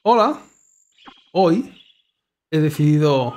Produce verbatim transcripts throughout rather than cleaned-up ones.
Hola, hoy he decidido,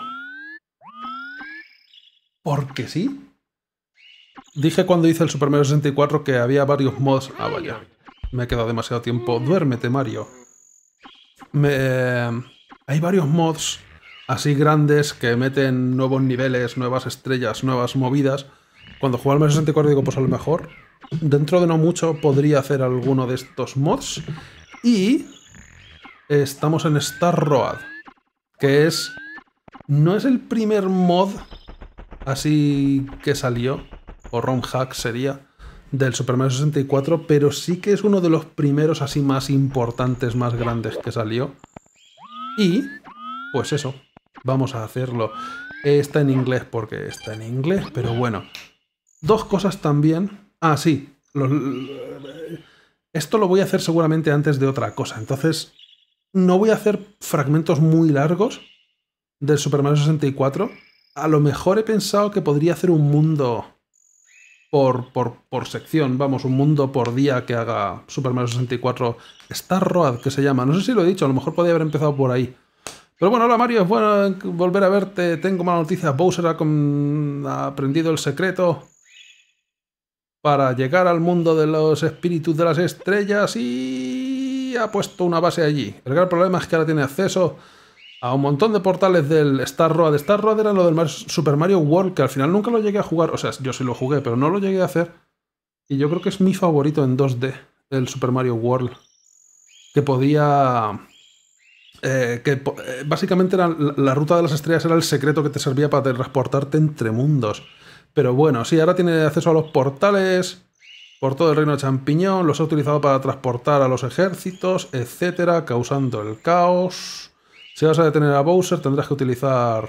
porque sí, dije cuando hice el Super Mario sesenta y cuatro que había varios mods. Ah, vaya, me he quedado demasiado tiempo. Duérmete, Mario. Me... Hay varios mods así grandes que meten nuevos niveles, nuevas estrellas, nuevas movidas. Cuando jugaba al Mario sesenta y cuatro digo, pues a lo mejor dentro de no mucho podría hacer alguno de estos mods. Y estamos en Star Road, que es... No es el primer mod así que salió, o ROM hack sería, del Super Mario sesenta y cuatro, pero sí que es uno de los primeros así más importantes, más grandes que salió. Y, pues eso, vamos a hacerlo. Está en inglés porque está en inglés, pero bueno. Dos cosas también. Ah, sí. Los... Esto lo voy a hacer seguramente antes de otra cosa, entonces no voy a hacer fragmentos muy largos del Super Mario sesenta y cuatro. A lo mejor he pensado que podría hacer un mundo por, por, por sección, vamos, un mundo por día que haga Super Mario sesenta y cuatro Star Road, que se llama. No sé si lo he dicho, a lo mejor podría haber empezado por ahí. Pero bueno, hola Mario, es bueno volver a verte. Tengo mala noticia, Bowser ha, con... ha aprendido el secreto para llegar al mundo de los espíritus de las estrellas y ha puesto una base allí. El gran problema es que ahora tiene acceso a un montón de portales del Star Road. Star Road era lo del Super Mario World, que al final nunca lo llegué a jugar. O sea, yo sí lo jugué, pero no lo llegué a hacer. Y yo creo que es mi favorito en dos D, el Super Mario World. Que podía... Eh, que eh, básicamente era la, la ruta de las estrellas era el secreto que te servía para transportarte entre mundos. Pero bueno, sí, ahora tiene acceso a los portales por todo el reino de champiñón. Los ha utilizado para transportar a los ejércitos, etcétera, causando el caos. Si vas a detener a Bowser, tendrás que utilizar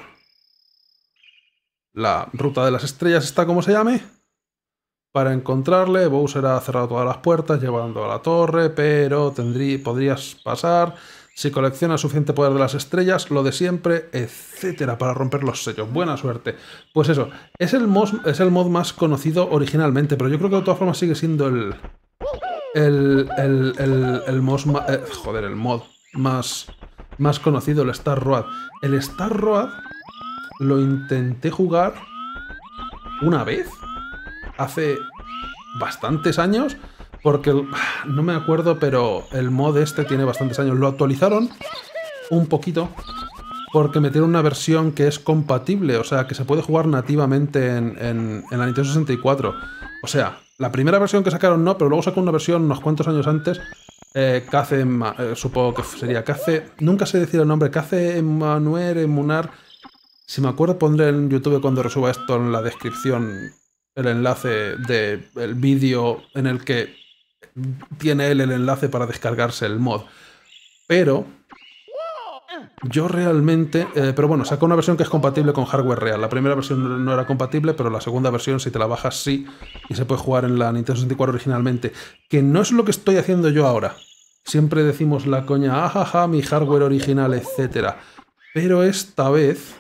la ruta de las estrellas, esta como se llame. Para encontrarle, Bowser ha cerrado todas las puertas, llevando a la torre, pero tendrí, podrías pasar si coleccionas suficiente poder de las estrellas, lo de siempre, etcétera, para romper los sellos. Buena suerte. Pues eso, es el, mod, es el mod más conocido originalmente, pero yo creo que de todas formas sigue siendo el... El... El... El... El, mod, eh, joder, el mod más... más conocido, el Star Road. El Star Road lo intenté jugar una vez, hace bastantes años, porque no me acuerdo, pero el mod este tiene bastantes años. Lo actualizaron un poquito porque metieron una versión que es compatible, o sea, que se puede jugar nativamente en, en, en la Nintendo sesenta y cuatro. O sea, la primera versión que sacaron no, pero luego sacaron una versión unos cuantos años antes. Eh, Cace, eh, supongo que sería Cace, nunca sé decir el nombre, Cace Emanuel Emunar. Si me acuerdo pondré en YouTube cuando resuba esto en la descripción el enlace del vídeo en el que tiene él el enlace para descargarse el mod. Pero yo realmente... Eh, pero bueno, sacó una versión que es compatible con hardware real. La primera versión no era compatible, pero la segunda versión, si te la bajas, sí. Y se puede jugar en la Nintendo sesenta y cuatro originalmente. Que no es lo que estoy haciendo yo ahora. Siempre decimos la coña, ajaja, mi hardware original, etcétera. Pero esta vez...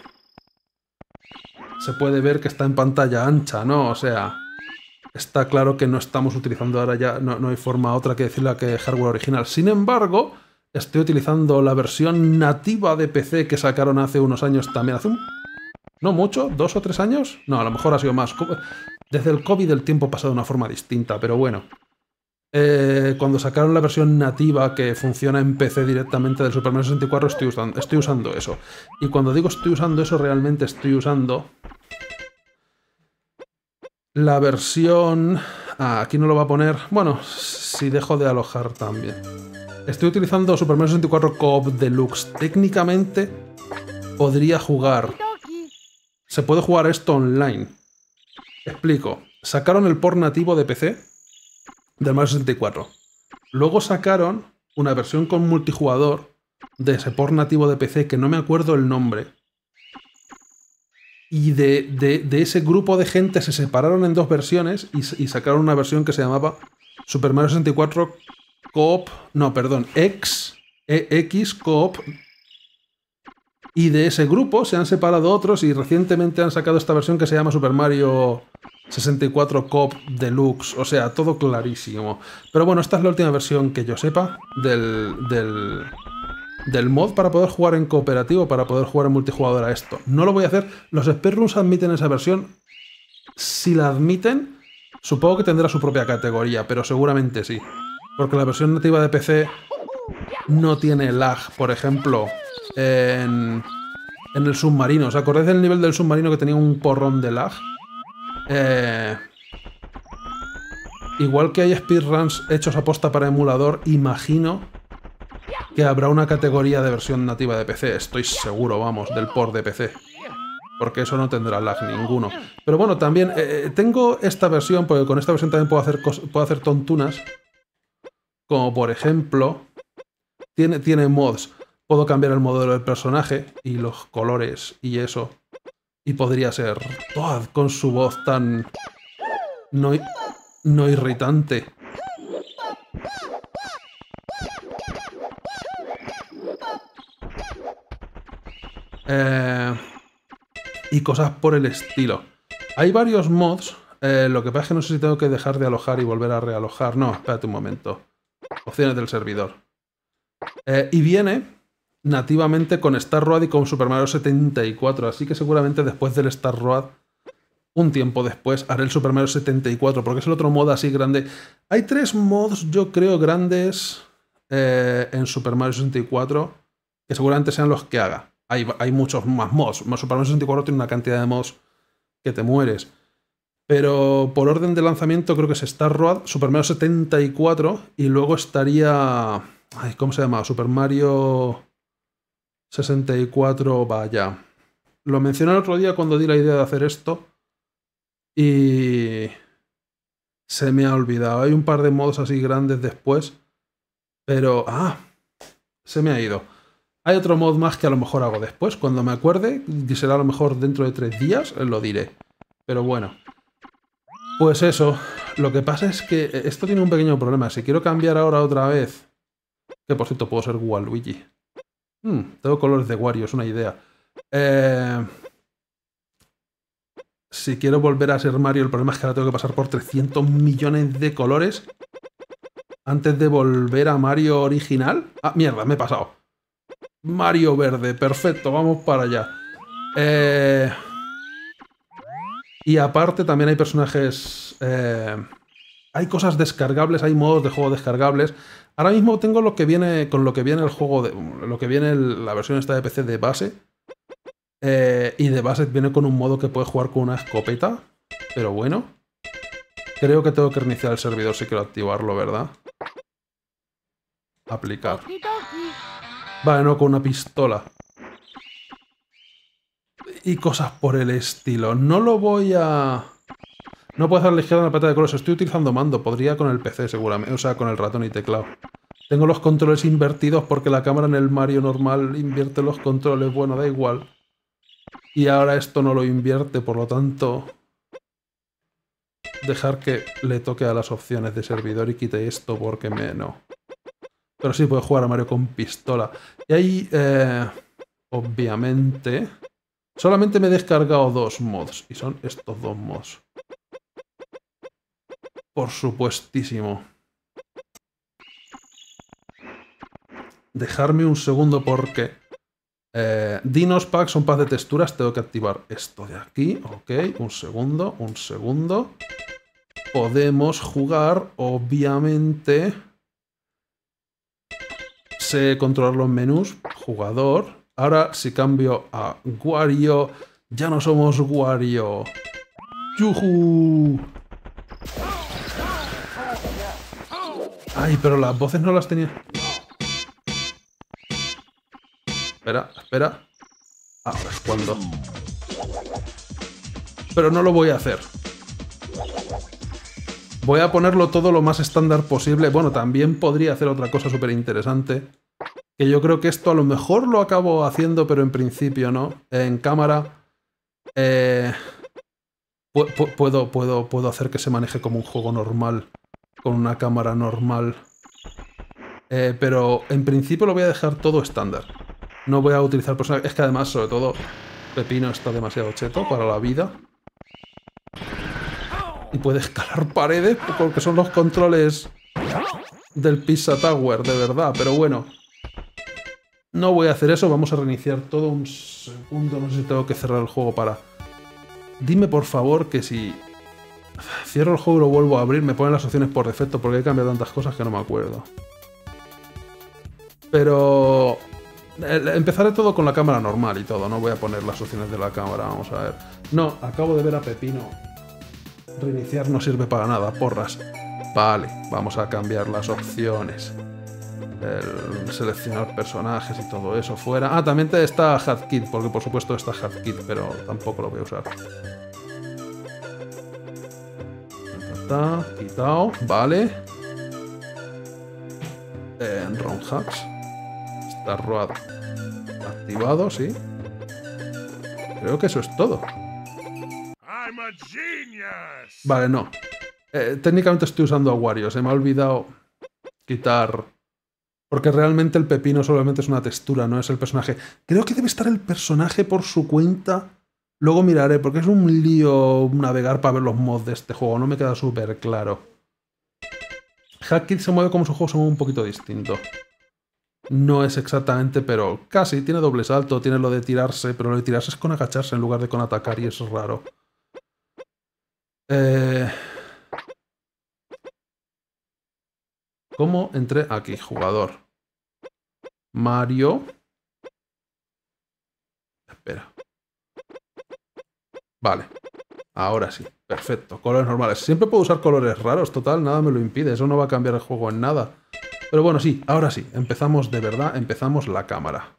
se puede ver que está en pantalla ancha, ¿no? O sea, está claro que no estamos utilizando ahora ya, no, no hay forma otra que decirle que hardware original. Sin embargo, estoy utilizando la versión nativa de P C que sacaron hace unos años también. Hace un... no mucho, dos o tres años. No, a lo mejor ha sido más. Desde el COVID el tiempo pasa de una forma distinta, pero bueno. Eh, cuando sacaron la versión nativa que funciona en P C directamente del Super Mario sesenta y cuatro, estoy usando, estoy usando eso. Y cuando digo estoy usando eso, realmente estoy usando la versión... Ah, aquí no lo va a poner... Bueno, si dejo de alojar también. Estoy utilizando Super Mario sesenta y cuatro Co-op Deluxe. Técnicamente podría jugar... Se puede jugar esto online. Explico. Sacaron el port nativo de P C del Mario sesenta y cuatro. Luego sacaron una versión con multijugador de ese port nativo de P C que no me acuerdo el nombre. Y de, de, de ese grupo de gente se separaron en dos versiones y, y sacaron una versión que se llamaba Super Mario sesenta y cuatro Co-op... No, perdón, X, E X Co-op. Y de ese grupo se han separado otros y recientemente han sacado esta versión que se llama Super Mario sesenta y cuatro Co-op Deluxe. O sea, todo clarísimo. Pero bueno, esta es la última versión que yo sepa del... del del mod para poder jugar en cooperativo, para poder jugar en multijugador a esto. No lo voy a hacer. Los speedruns admiten esa versión. Si la admiten, supongo que tendrá su propia categoría, pero seguramente sí. Porque la versión nativa de P C no tiene lag, por ejemplo, en, en el submarino. ¿Os acordáis del nivel del submarino que tenía un porrón de lag? Eh, igual que hay speedruns hechos a posta para emulador, imagino que habrá una categoría de versión nativa de P C. Estoy seguro, vamos, del port de P C. Porque eso no tendrá lag ninguno. Pero bueno, también eh, tengo esta versión, porque con esta versión también puedo hacer, puedo hacer tontunas. Como por ejemplo, tiene, tiene mods. Puedo cambiar el modelo del personaje y los colores y eso. Y podría ser Toad con su voz tan no, no irritante. Eh, y cosas por el estilo. Hay varios mods. Eh, lo que pasa es que no sé si tengo que dejar de alojar y volver a realojar. No, espérate un momento. Opciones del servidor. Eh, y viene nativamente con Star Road y con Super Mario setenta y cuatro. Así que seguramente después del Star Road, un tiempo después, haré el Super Mario setenta y cuatro. Porque es el otro mod así grande. Hay tres mods, yo creo, grandes eh, en Super Mario sesenta y cuatro. Que seguramente sean los que haga. Hay, hay muchos más mods. Super Mario sesenta y cuatro tiene una cantidad de mods que te mueres. Pero por orden de lanzamiento creo que es Star Road, Super Mario setenta y cuatro y luego estaría... Ay, ¿cómo se llama? Super Mario sesenta y cuatro, vaya. Lo mencioné el otro día cuando di la idea de hacer esto y se me ha olvidado. Hay un par de mods así grandes después, pero... ¡Ah! Se me ha ido. Hay otro mod más que a lo mejor hago después, cuando me acuerde, y será a lo mejor dentro de tres días, lo diré. Pero bueno. Pues eso, lo que pasa es que esto tiene un pequeño problema. Si quiero cambiar ahora otra vez... Que por cierto puedo ser Waluigi. Hmm, tengo colores de Wario, es una idea. Eh... Si quiero volver a ser Mario, el problema es que ahora tengo que pasar por trescientos millones de colores antes de volver a Mario original. Ah, mierda, me he pasado. Mario verde, perfecto, vamos para allá. Eh... Y aparte también hay personajes... Eh, hay cosas descargables, hay modos de juego descargables. Ahora mismo tengo lo que viene con lo que viene el juego, de, lo que viene el, la versión esta de P C de base. Eh, y de base viene con un modo que puedes jugar con una escopeta. Pero bueno. Creo que tengo que reiniciar el servidor si quiero activarlo, ¿verdad? Aplicar. Vale, no, con una pistola. Y cosas por el estilo. No lo voy a... No puedo hacer la izquierda en la pata de colores. Estoy utilizando mando. Podría con el P C seguramente. O sea, con el ratón y teclado. Tengo los controles invertidos porque la cámara en el Mario normal invierte los controles. Bueno, da igual. Y ahora esto no lo invierte, por lo tanto... Dejar que le toque a las opciones de servidor y quite esto porque me... no. Pero sí puedo jugar a Mario con pistola. Y ahí, eh, obviamente... Solamente me he descargado dos mods. Y son estos dos mods. Por supuestísimo. Dejarme un segundo porque... Eh, Dinos Pack son packs de texturas. Tengo que activar esto de aquí. Ok, un segundo, un segundo. Podemos jugar, obviamente... Sé controlar los menús. Jugador. Ahora, si cambio a Wario, ya no somos Wario. ¡Yujú! Ay, pero las voces no las tenía. Espera, espera. Ahora es cuando. Pero no lo voy a hacer. Voy a ponerlo todo lo más estándar posible. Bueno, también podría hacer otra cosa súper interesante. Que yo creo que esto a lo mejor lo acabo haciendo, pero en principio no. En cámara... Eh, pu puedo, puedo, puedo hacer que se maneje como un juego normal. Con una cámara normal. Eh, pero en principio lo voy a dejar todo estándar. No voy a utilizar personajes... Es que además, sobre todo, Pepino está demasiado cheto para la vida. Y puede escalar paredes porque son los controles del Pizza Tower, de verdad. Pero bueno... No voy a hacer eso, vamos a reiniciar todo un segundo. No sé si tengo que cerrar el juego para... Dime por favor que si cierro el juego y lo vuelvo a abrir me ponen las opciones por defecto porque he cambiado tantas cosas que no me acuerdo. Pero... Empezaré todo con la cámara normal y todo, no voy a poner las opciones de la cámara, vamos a ver. No, acabo de ver a Pepino. Reiniciar no sirve para nada, porras. Vale, vamos a cambiar las opciones. El seleccionar personajes y todo eso fuera. Ah, también está HUDKit, porque por supuesto está HUDKit, pero tampoco lo voy a usar. Está quitado, vale. En ROM hacks. Está ROAD activado, sí. Creo que eso es todo. Vale, no. Eh, técnicamente estoy usando a Wario. Se me ha olvidado quitar... Porque realmente el pepino solamente es una textura, no es el personaje. Creo que debe estar el personaje por su cuenta. Luego miraré, porque es un lío navegar para ver los mods de este juego. No me queda súper claro. HUDKit se mueve como su juego, se mueve un poquito distinto. No es exactamente, pero casi. Tiene doble salto, tiene lo de tirarse, pero lo de tirarse es con agacharse en lugar de con atacar y es raro. Eh... ¿Cómo entré aquí? Jugador. Mario. Espera. Vale. Ahora sí. Perfecto. Colores normales. Siempre puedo usar colores raros, total. Nada me lo impide. Eso no va a cambiar el juego en nada. Pero bueno, sí. Ahora sí. Empezamos de verdad. Empezamos la cámara.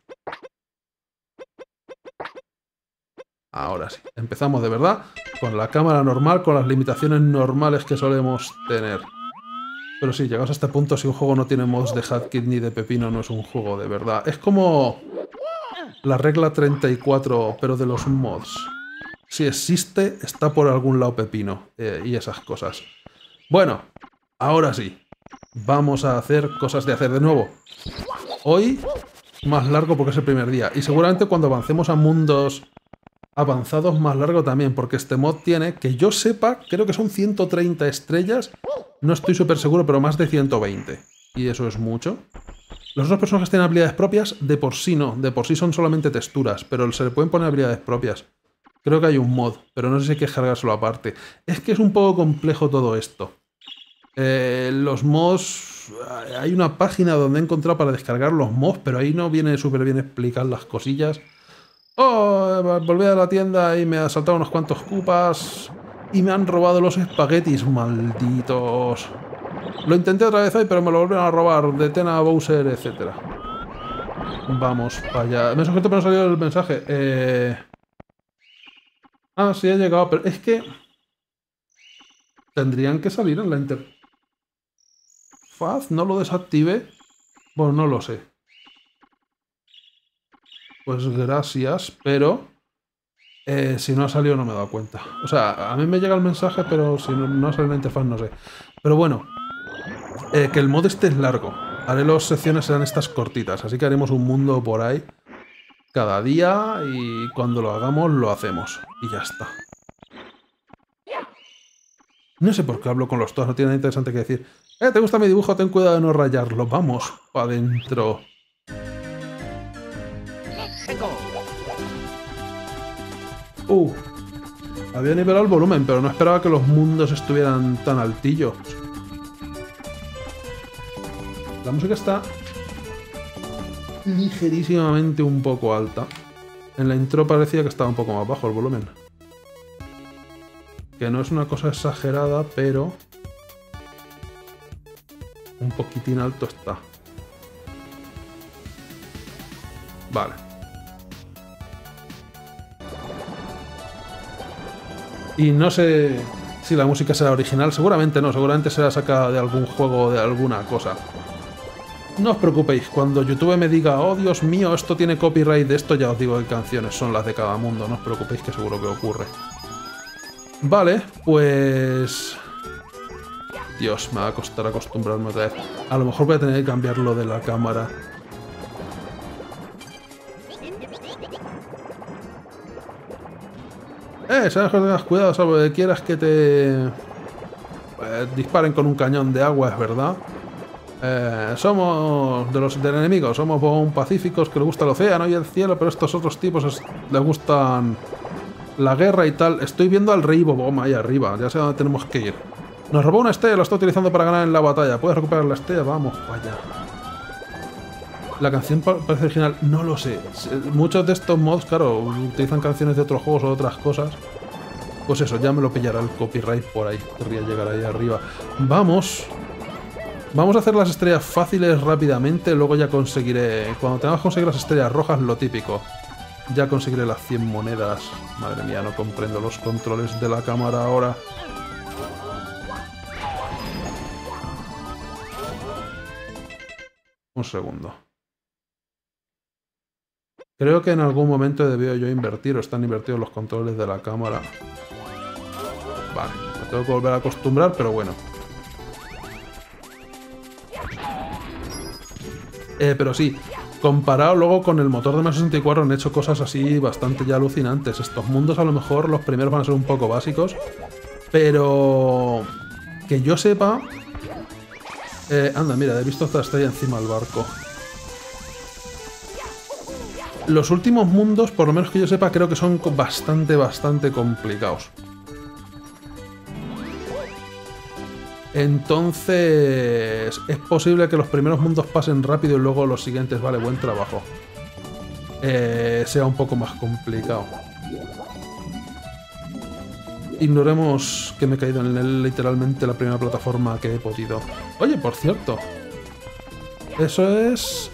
Ahora sí. Empezamos de verdad con la cámara normal, con las limitaciones normales que solemos tener. Pero sí, llegados a este punto, si un juego no tiene mods de HUDKit ni de pepino, no es un juego de verdad. Es como la regla treinta y cuatro, pero de los mods. Si existe, está por algún lado pepino eh, y esas cosas. Bueno, ahora sí. Vamos a hacer cosas de hacer de nuevo. Hoy, más largo porque es el primer día. Y seguramente cuando avancemos a mundos avanzados, más largo también. Porque este mod tiene, que yo sepa, creo que son ciento treinta estrellas. No estoy súper seguro, pero más de ciento veinte. Y eso es mucho. Los otros personajes tienen habilidades propias, de por sí no. De por sí son solamente texturas, pero se le pueden poner habilidades propias. Creo que hay un mod, pero no sé si hay que cargárselo aparte. Es que es un poco complejo todo esto. Eh, los mods... Hay una página donde he encontrado para descargar los mods, pero ahí no viene súper bien explicar las cosillas. Oh, volví a la tienda y me asaltaron unos cuantos cupas... Y me han robado los espaguetis, malditos. Lo intenté otra vez hoy, pero me lo volvieron a robar. Detén a Bowser, etcétera. Vamos para allá. Me sujeto, pero no salió el mensaje. Eh... Ah, sí ha llegado, pero es que... Tendrían que salir en la interfaz. ¿No lo desactivé? Bueno, no lo sé. Pues gracias, pero... Eh, si no ha salido no me he dado cuenta. O sea, a mí me llega el mensaje, pero si no, no sale en la interfaz no sé. Pero bueno, eh, que el mod este es largo. Haré las secciones, serán estas cortitas. Así que haremos un mundo por ahí cada día y cuando lo hagamos lo hacemos. Y ya está. No sé por qué hablo con los todos, no tiene nada interesante que decir. Eh, ¿te gusta mi dibujo? Ten cuidado de no rayarlo. Vamos, para adentro. Uh, había nivelado el volumen, pero no esperaba que los mundos estuvieran tan altillos. La música está ligerísimamente un poco alta. En la intro parecía que estaba un poco más bajo el volumen. Que no es una cosa exagerada, pero un poquitín alto está. Vale. Y no sé si la música será original, seguramente no, seguramente será sacada de algún juego o de alguna cosa. No os preocupéis, cuando YouTube me diga, oh Dios mío, esto tiene copyright de esto, ya os digo qué canciones son las de cada mundo, no os preocupéis que seguro que ocurre. Vale, pues... Dios, me va a costar acostumbrarme otra vez. A lo mejor voy a tener que cambiar lo de la cámara. Eh, sabes que tengas cuidado, salvo que quieras que te... Eh, disparen con un cañón de agua, es verdad. Eh, somos de los del enemigo, somos bon pacíficos que les gusta el océano y el cielo, pero estos otros tipos es, les gustan la guerra y tal. Estoy viendo al rey Bobom ahí arriba, ya sé a dónde tenemos que ir. Nos robó una estrella, la está utilizando para ganar en la batalla. ¿Puedes recuperar la estrella? Vamos, vaya. La canción parece original, no lo sé. Muchos de estos mods, claro, utilizan canciones de otros juegos o de otras cosas. Pues eso, ya me lo pillará el copyright por ahí. Querría llegar ahí arriba. Vamos. Vamos a hacer las estrellas fáciles rápidamente, luego ya conseguiré... Cuando tengamos que conseguir las estrellas rojas, lo típico. Ya conseguiré las cien monedas. Madre mía, no comprendo los controles de la cámara ahora. Un segundo. Creo que en algún momento he debido yo invertir, o están invertidos los controles de la cámara. Vale, me tengo que volver a acostumbrar, pero bueno. Eh, pero sí, comparado luego con el motor de Mario sesenta y cuatro han hecho cosas así bastante ya alucinantes. Estos mundos a lo mejor los primeros van a ser un poco básicos, pero que yo sepa... Eh, anda, mira, he visto esta estrella encima del barco. Los últimos mundos, por lo menos que yo sepa, creo que son bastante, bastante complicados. Entonces, es posible que los primeros mundos pasen rápido y luego los siguientes, vale, buen trabajo, eh, sea un poco más complicado. Ignoremos que me he caído en el, literalmente la primera plataforma que he podido. Oye, por cierto, eso es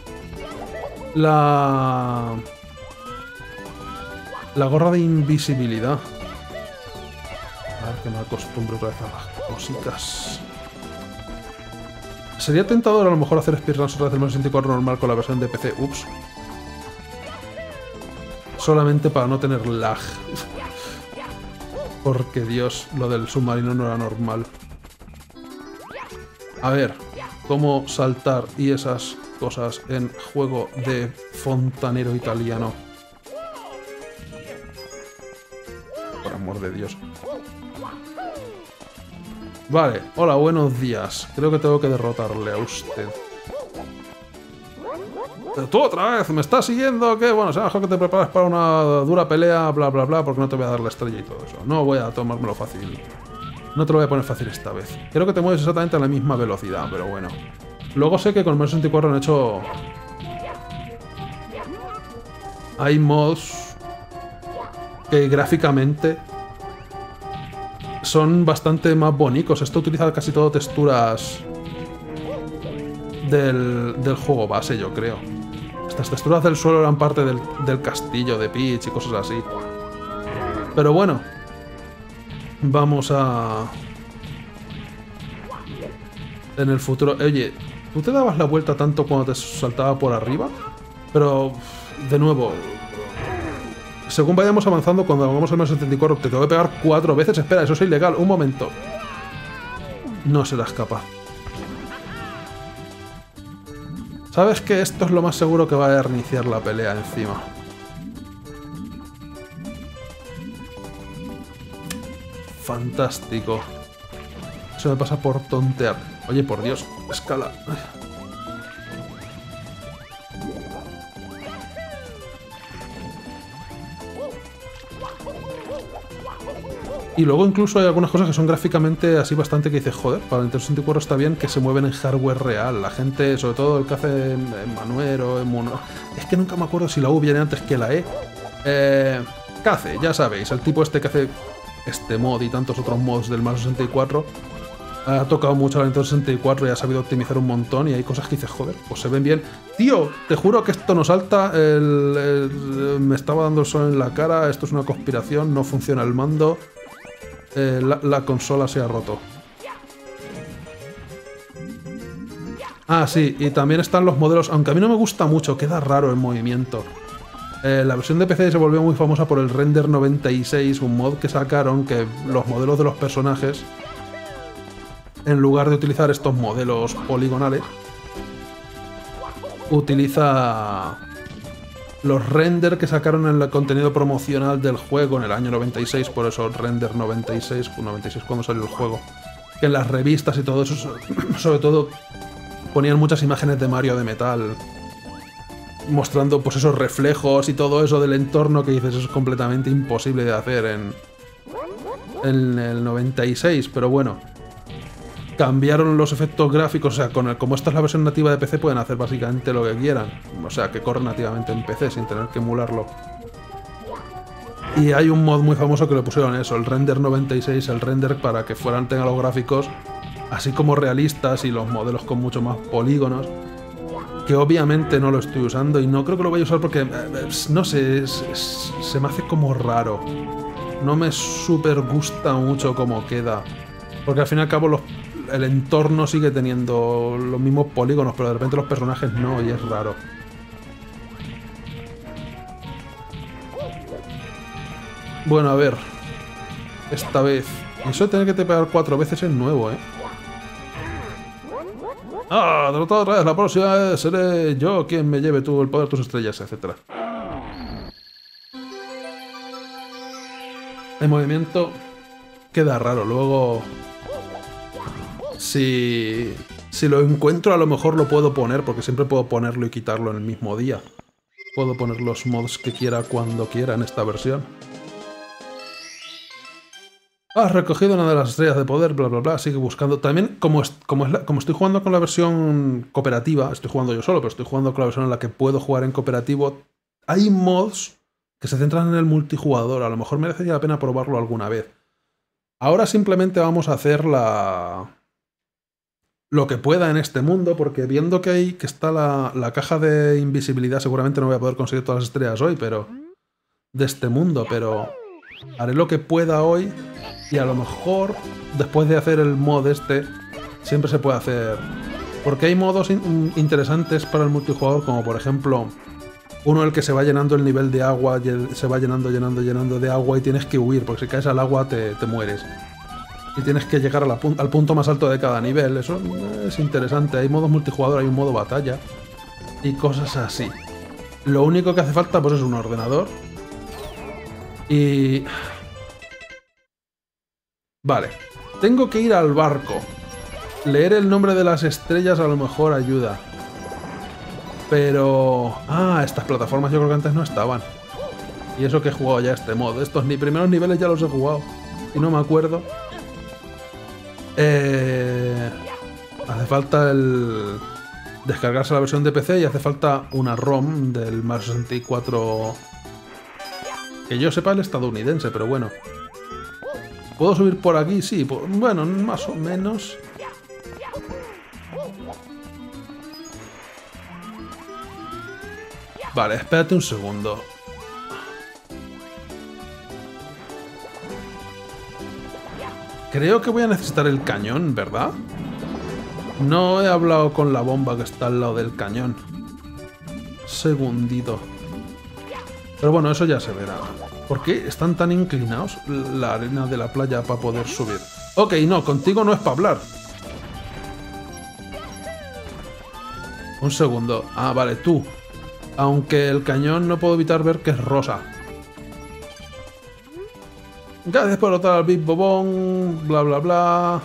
la... la gorra de invisibilidad. A ver que me acostumbro otra vez a las cositas. Sería tentador a lo mejor hacer speedruns otra vez del Mario sesenta y cuatro normal con la versión de P C. Ups. Solamente para no tener lag. Porque Dios, lo del submarino no era normal. A ver, cómo saltar y esas cosas en juego de fontanero italiano. Por amor de Dios. Vale, hola, buenos días. Creo que tengo que derrotarle a usted. ¿Tú otra vez? ¿Me estás siguiendo? ¿Qué? Bueno, será mejor que te prepares para una dura pelea, bla, bla, bla, porque no te voy a dar la estrella y todo eso. No voy a tomármelo fácil. No te lo voy a poner fácil esta vez. Creo que te mueves exactamente a la misma velocidad, pero bueno. Luego sé que con Mario sesenta y cuatro han hecho... hay mods que gráficamente son bastante más bonitos. Esto utiliza casi todo texturas del, del juego base, yo creo. Estas texturas del suelo eran parte del, del castillo de Peach y cosas así. Pero bueno, vamos a... en el futuro... Oye, ¿tú te dabas la vuelta tanto cuando te saltaba por arriba? Pero, de nuevo... según vayamos avanzando, cuando hagamos el Mario setenta y cuatro, te tengo que pegar cuatro veces. Espera, eso es ilegal. Un momento. No serás capaz. ¿Sabes que esto es lo más seguro que va a reiniciar la pelea encima? Fantástico. Eso me pasa por tontear. Oye, por Dios, escala. Y luego incluso hay algunas cosas que son gráficamente así bastante que dices, joder, para el Nintendo sesenta y cuatro está bien que se mueven en hardware real. La gente, sobre todo el que hace en, en Manuel o en Mono... Es que nunca me acuerdo si la U viene antes que la E. Eh, ¿Qué hace? Ya sabéis, el tipo este que hace este mod y tantos otros mods del Mario sesenta y cuatro ha tocado mucho a la Nintendo sesenta y cuatro y ha sabido optimizar un montón y hay cosas que dices, joder, pues se ven bien. Tío, te juro que esto no salta, el, el, me estaba dando el sol en la cara, esto es una conspiración, no funciona el mando. Eh, la, la consola se ha roto. Ah, sí, y también están los modelos, aunque a mí no me gusta mucho, queda raro el movimiento. Eh, la versión de P C se volvió muy famosa por el Render noventa y seis, un mod que sacaron que los modelos de los personajes, en lugar de utilizar estos modelos poligonales, utiliza los render que sacaron en el contenido promocional del juego en el año noventa y seis, por eso Render noventa y seis, noventa y seis cuando salió el juego. Que en las revistas y todo eso, sobre todo ponían muchas imágenes de Mario de metal, mostrando pues esos reflejos y todo eso del entorno que dices, eso es completamente imposible de hacer en, en el noventa y seis, pero bueno. Cambiaron los efectos gráficos, o sea, con el, como esta es la versión nativa de P C pueden hacer básicamente lo que quieran. O sea, que corre nativamente en P C sin tener que emularlo. Y hay un mod muy famoso que le pusieron eso, el render noventa y seis, el render para que fueran, tengan los gráficos así como realistas y los modelos con mucho más polígonos. Que obviamente no lo estoy usando y no creo que lo vaya a usar porque, no sé, es, es, se me hace como raro. No me súper gusta mucho cómo queda. Porque al fin y al cabo los... el entorno sigue teniendo los mismos polígonos, pero de repente los personajes no, y es raro. Bueno, a ver. Esta vez. Eso de tener que te pegar cuatro veces es nuevo, ¿eh? Ah, derrotado otra vez. La próxima vez seré yo quien me lleve tú el poder de tus estrellas, etcétera. El movimiento queda raro. Luego... Si, si lo encuentro a lo mejor lo puedo poner, porque siempre puedo ponerlo y quitarlo en el mismo día. Puedo poner los mods que quiera cuando quiera en esta versión. Has recogido una de las estrellas de poder, bla bla bla, sigue buscando. También, como, es, como, es la, como estoy jugando con la versión cooperativa, estoy jugando yo solo, pero estoy jugando con la versión en la que puedo jugar en cooperativo, hay mods que se centran en el multijugador. A lo mejor merecería la pena probarlo alguna vez. Ahora simplemente vamos a hacer la... lo que pueda en este mundo, porque viendo que hay que está la, la caja de invisibilidad, seguramente no voy a poder conseguir todas las estrellas hoy, pero de este mundo, pero haré lo que pueda hoy y a lo mejor después de hacer el mod este siempre se puede hacer, porque hay modos in interesantes para el multijugador, como por ejemplo uno en el que se va llenando el nivel de agua, se va llenando, llenando, llenando de agua y tienes que huir, porque si caes al agua te, te mueres. Y tienes que llegar a la pun al punto más alto de cada nivel. Eso es interesante. Hay modos multijugador, hay un modo batalla y cosas así. Lo único que hace falta pues es un ordenador. Y... Vale. Tengo que ir al barco. Leer el nombre de las estrellas a lo mejor ayuda. Pero... Ah, estas plataformas yo creo que antes no estaban. Y eso que he jugado ya este mod. Estos ni primeros niveles ya los he jugado. Y no me acuerdo. Eh, hace falta el descargarse la versión de P C y hace falta una ROM del Mario sesenta y cuatro. Que yo sepa el estadounidense, pero bueno. ¿Puedo subir por aquí? Sí, por, bueno, más o menos. Vale, espérate un segundo. Creo que voy a necesitar el cañón, ¿verdad? No he hablado con la bomba que está al lado del cañón. Segundito. Pero bueno, eso ya se verá. ¿Por qué están tan inclinados la arena de la playa para poder subir? Ok, no, contigo no es para hablar. Un segundo. Ah, vale, tú. Aunque el cañón no puedo evitar ver que es rosa. Gracias por derrotar al Big Bobón, bla bla bla.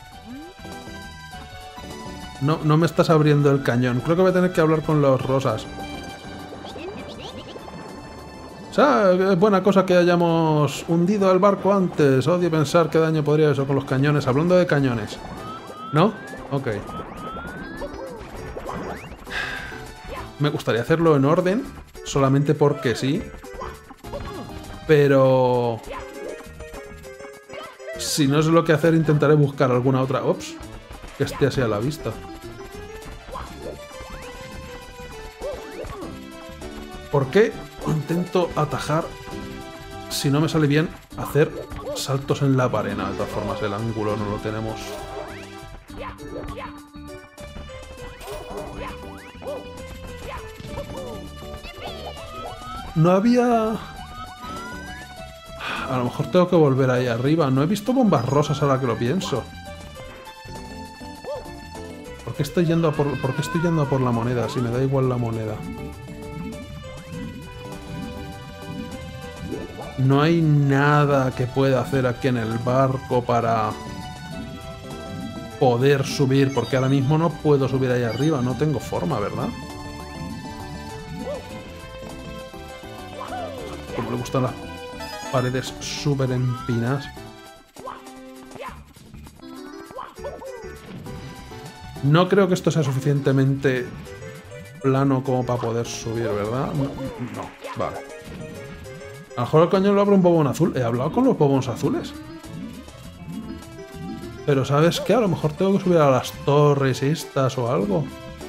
No, no me estás abriendo el cañón. Creo que voy a tener que hablar con los rosas. O sea, es buena cosa que hayamos hundido el barco antes. Odio pensar qué daño podría eso con los cañones. Hablando de cañones. ¿No? Ok. Me gustaría hacerlo en orden, solamente porque sí. Pero... si no es lo que hacer, intentaré buscar alguna otra... Ops, que esté así a la vista. ¿Por qué intento atajar si no me sale bien hacer saltos en la pared? De todas formas, el ángulo no lo tenemos. No había... A lo mejor tengo que volver ahí arriba. No he visto bombas rosas ahora que lo pienso. ¿Por qué estoy yendo a por, ¿por qué estoy yendo a por la moneda? Si me da igual la moneda. No hay nada que pueda hacer aquí en el barco para... poder subir, porque ahora mismo no puedo subir ahí arriba, no tengo forma, ¿verdad? Como le gustan las paredes súper empinadas. No creo que esto sea suficientemente plano como para poder subir, ¿verdad? No, no, vale. A lo mejor el cañón lo abre un bobón azul. ¿He hablado con los bobones azules? Pero ¿sabes qué? A lo mejor tengo que subir a las torres estas o algo.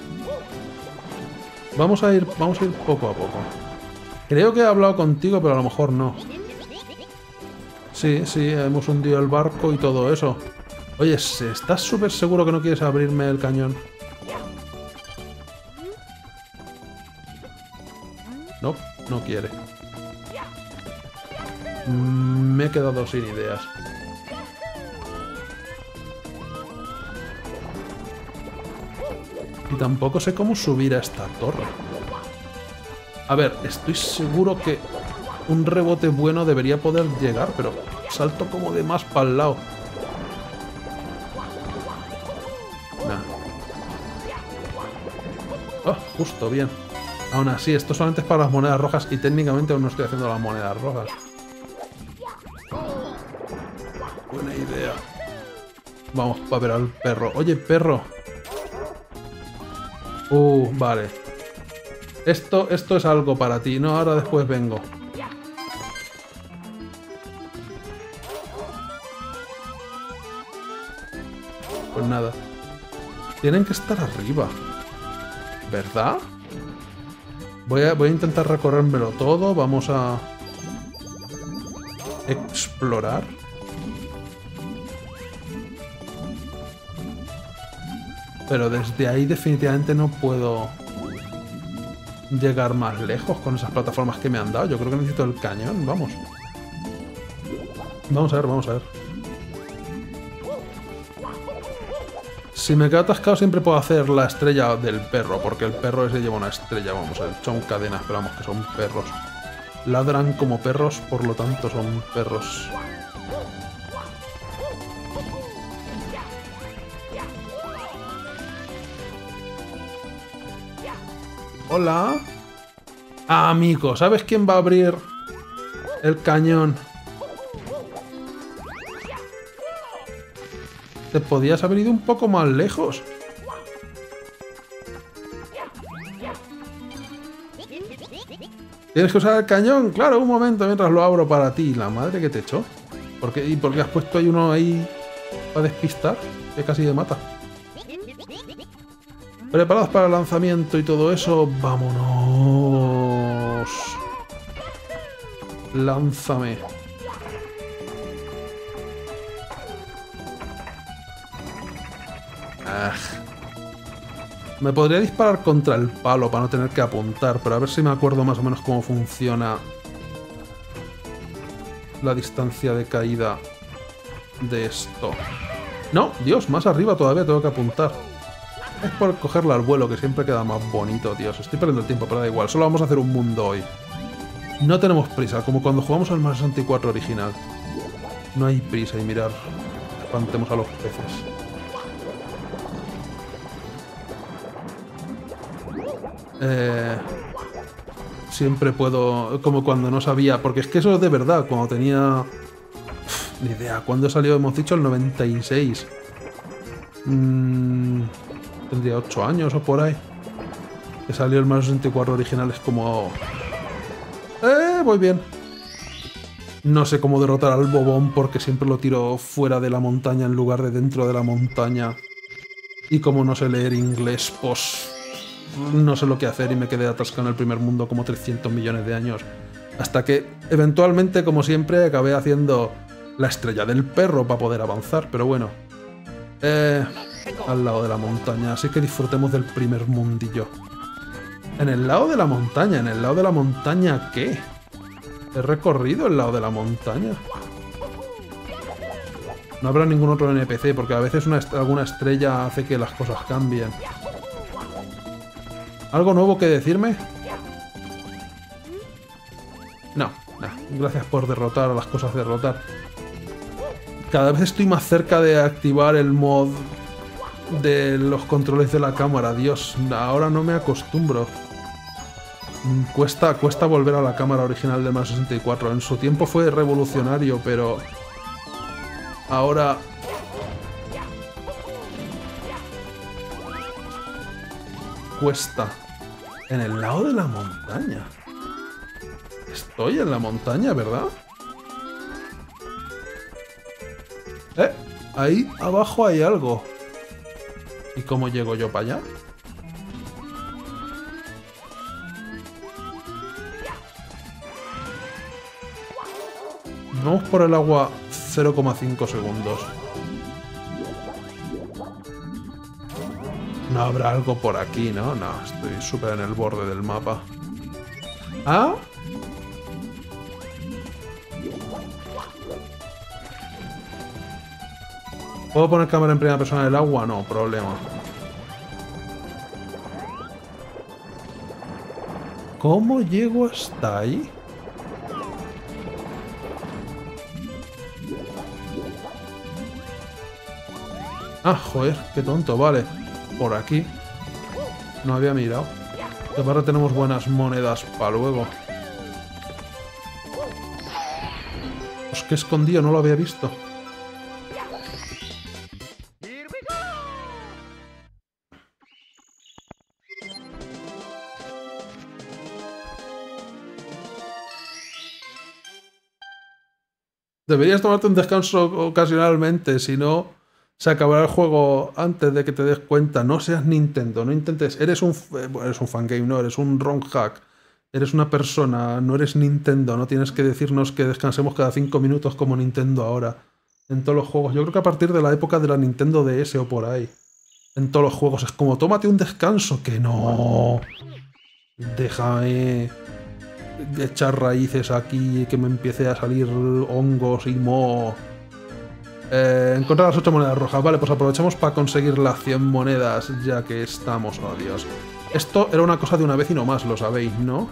Vamos a ir, vamos a ir poco a poco. Creo que he hablado contigo, pero a lo mejor no. Sí, sí, hemos hundido el barco y todo eso. Oye, ¿estás súper seguro que no quieres abrirme el cañón? No, no quiere. Me he quedado sin ideas. Y tampoco sé cómo subir a esta torre. A ver, estoy seguro que un rebote bueno debería poder llegar, pero salto como de más para el lado. Nah. Oh, justo, bien. Aún así, esto solamente es para las monedas rojas y técnicamente aún no estoy haciendo las monedas rojas. Buena idea. Vamos a ver al perro. Oye, perro. Uh, vale. Esto, esto es algo para ti. No, ahora después vengo. Pues nada. Tienen que estar arriba. ¿Verdad? Voy a, voy a intentar recorrérmelo todo. Vamos a... explorar. Pero desde ahí definitivamente no puedo llegar más lejos con esas plataformas que me han dado. Yo creo que necesito el cañón, vamos. Vamos a ver, vamos a ver. Si me quedo atascado siempre puedo hacer la estrella del perro, porque el perro ese lleva una estrella, vamos a ver. Son cadenas, pero vamos que son perros. Ladran como perros, por lo tanto son perros. Hola. Ah, amigo, ¿sabes quién va a abrir el cañón? Te podías haber ido un poco más lejos. ¿Tienes que usar el cañón? Claro, un momento mientras lo abro para ti. La madre que te echó. ¿Por qué? ¿Y por qué has puesto ahí uno ahí para despistar? Que casi me mata. ¿Preparados para el lanzamiento y todo eso? ¡Vámonos! Lánzame. Ah. Me podría disparar contra el palo para no tener que apuntar, pero a ver si me acuerdo más o menos cómo funciona la distancia de caída de esto. No, Dios, más arriba todavía tengo que apuntar. Es por cogerla al vuelo, que siempre queda más bonito, Dios. Estoy perdiendo el tiempo, pero da igual. Solo vamos a hacer un mundo hoy. No tenemos prisa, como cuando jugamos al Mario sesenta y cuatro original. No hay prisa y mirar. Espantemos a los peces. Eh, siempre puedo... Como cuando no sabía... Porque es que eso es de verdad. Cuando tenía... Uf, ni idea. ¿Cuándo salió? Hemos dicho el noventa y seis. Mmm... Tendría ocho años o por ahí. Que salió el Mario sesenta y cuatro original. Es como... ¡Eh! Voy bien. No sé cómo derrotar al bobón porque siempre lo tiro fuera de la montaña en lugar de dentro de la montaña. Y como no sé leer inglés, pues... No sé lo que hacer y me quedé atascado en el primer mundo como trescientos millones de años. Hasta que, eventualmente, como siempre, acabé haciendo la estrella del perro para poder avanzar. Pero bueno. Eh... Al lado de la montaña, así que disfrutemos del primer mundillo. En el lado de la montaña, en el lado de la montaña, ¿qué? He recorrido el lado de la montaña. No habrá ningún otro N P C, porque a veces una est- alguna estrella hace que las cosas cambien. ¿Algo nuevo que decirme? No, no. Gracias por derrotar a las cosas de derrotar. Cada vez estoy más cerca de activar el mod de los controles de la cámara. Dios, ahora no me acostumbro. Cuesta, cuesta volver a la cámara original de Mario sesenta y cuatro. En su tiempo fue revolucionario, pero... ahora... cuesta. En el lado de la montaña. Estoy en la montaña, ¿verdad? Eh, ahí abajo hay algo. ¿Y cómo llego yo para allá? Vamos por el agua cero coma cinco segundos. No habrá algo por aquí, ¿no? No, estoy súper en el borde del mapa. ¿Ah? ¿Puedo poner cámara en primera persona en el agua? No, problema. ¿Cómo llego hasta ahí? Ah, joder, qué tonto, vale. Por aquí. No había mirado. Que ahora tenemos buenas monedas para luego. Pues que escondido, no lo había visto. Deberías tomarte un descanso ocasionalmente, si no, se acabará el juego antes de que te des cuenta. No seas Nintendo, no intentes... Eres un, eres un fangame, no, eres un ROM hack. Eres una persona, no eres Nintendo. No tienes que decirnos que descansemos cada cinco minutos como Nintendo ahora. En todos los juegos. Yo creo que a partir de la época de la Nintendo D S o por ahí. En todos los juegos es como, tómate un descanso. Que no. Déjame... echar raíces aquí y que me empiece a salir hongos y moho. Eh, encontrar las ocho monedas rojas. Vale, pues aprovechamos para conseguir las cien monedas ya que estamos. Oh, Dios. Esto era una cosa de una vez y no más, lo sabéis, ¿no?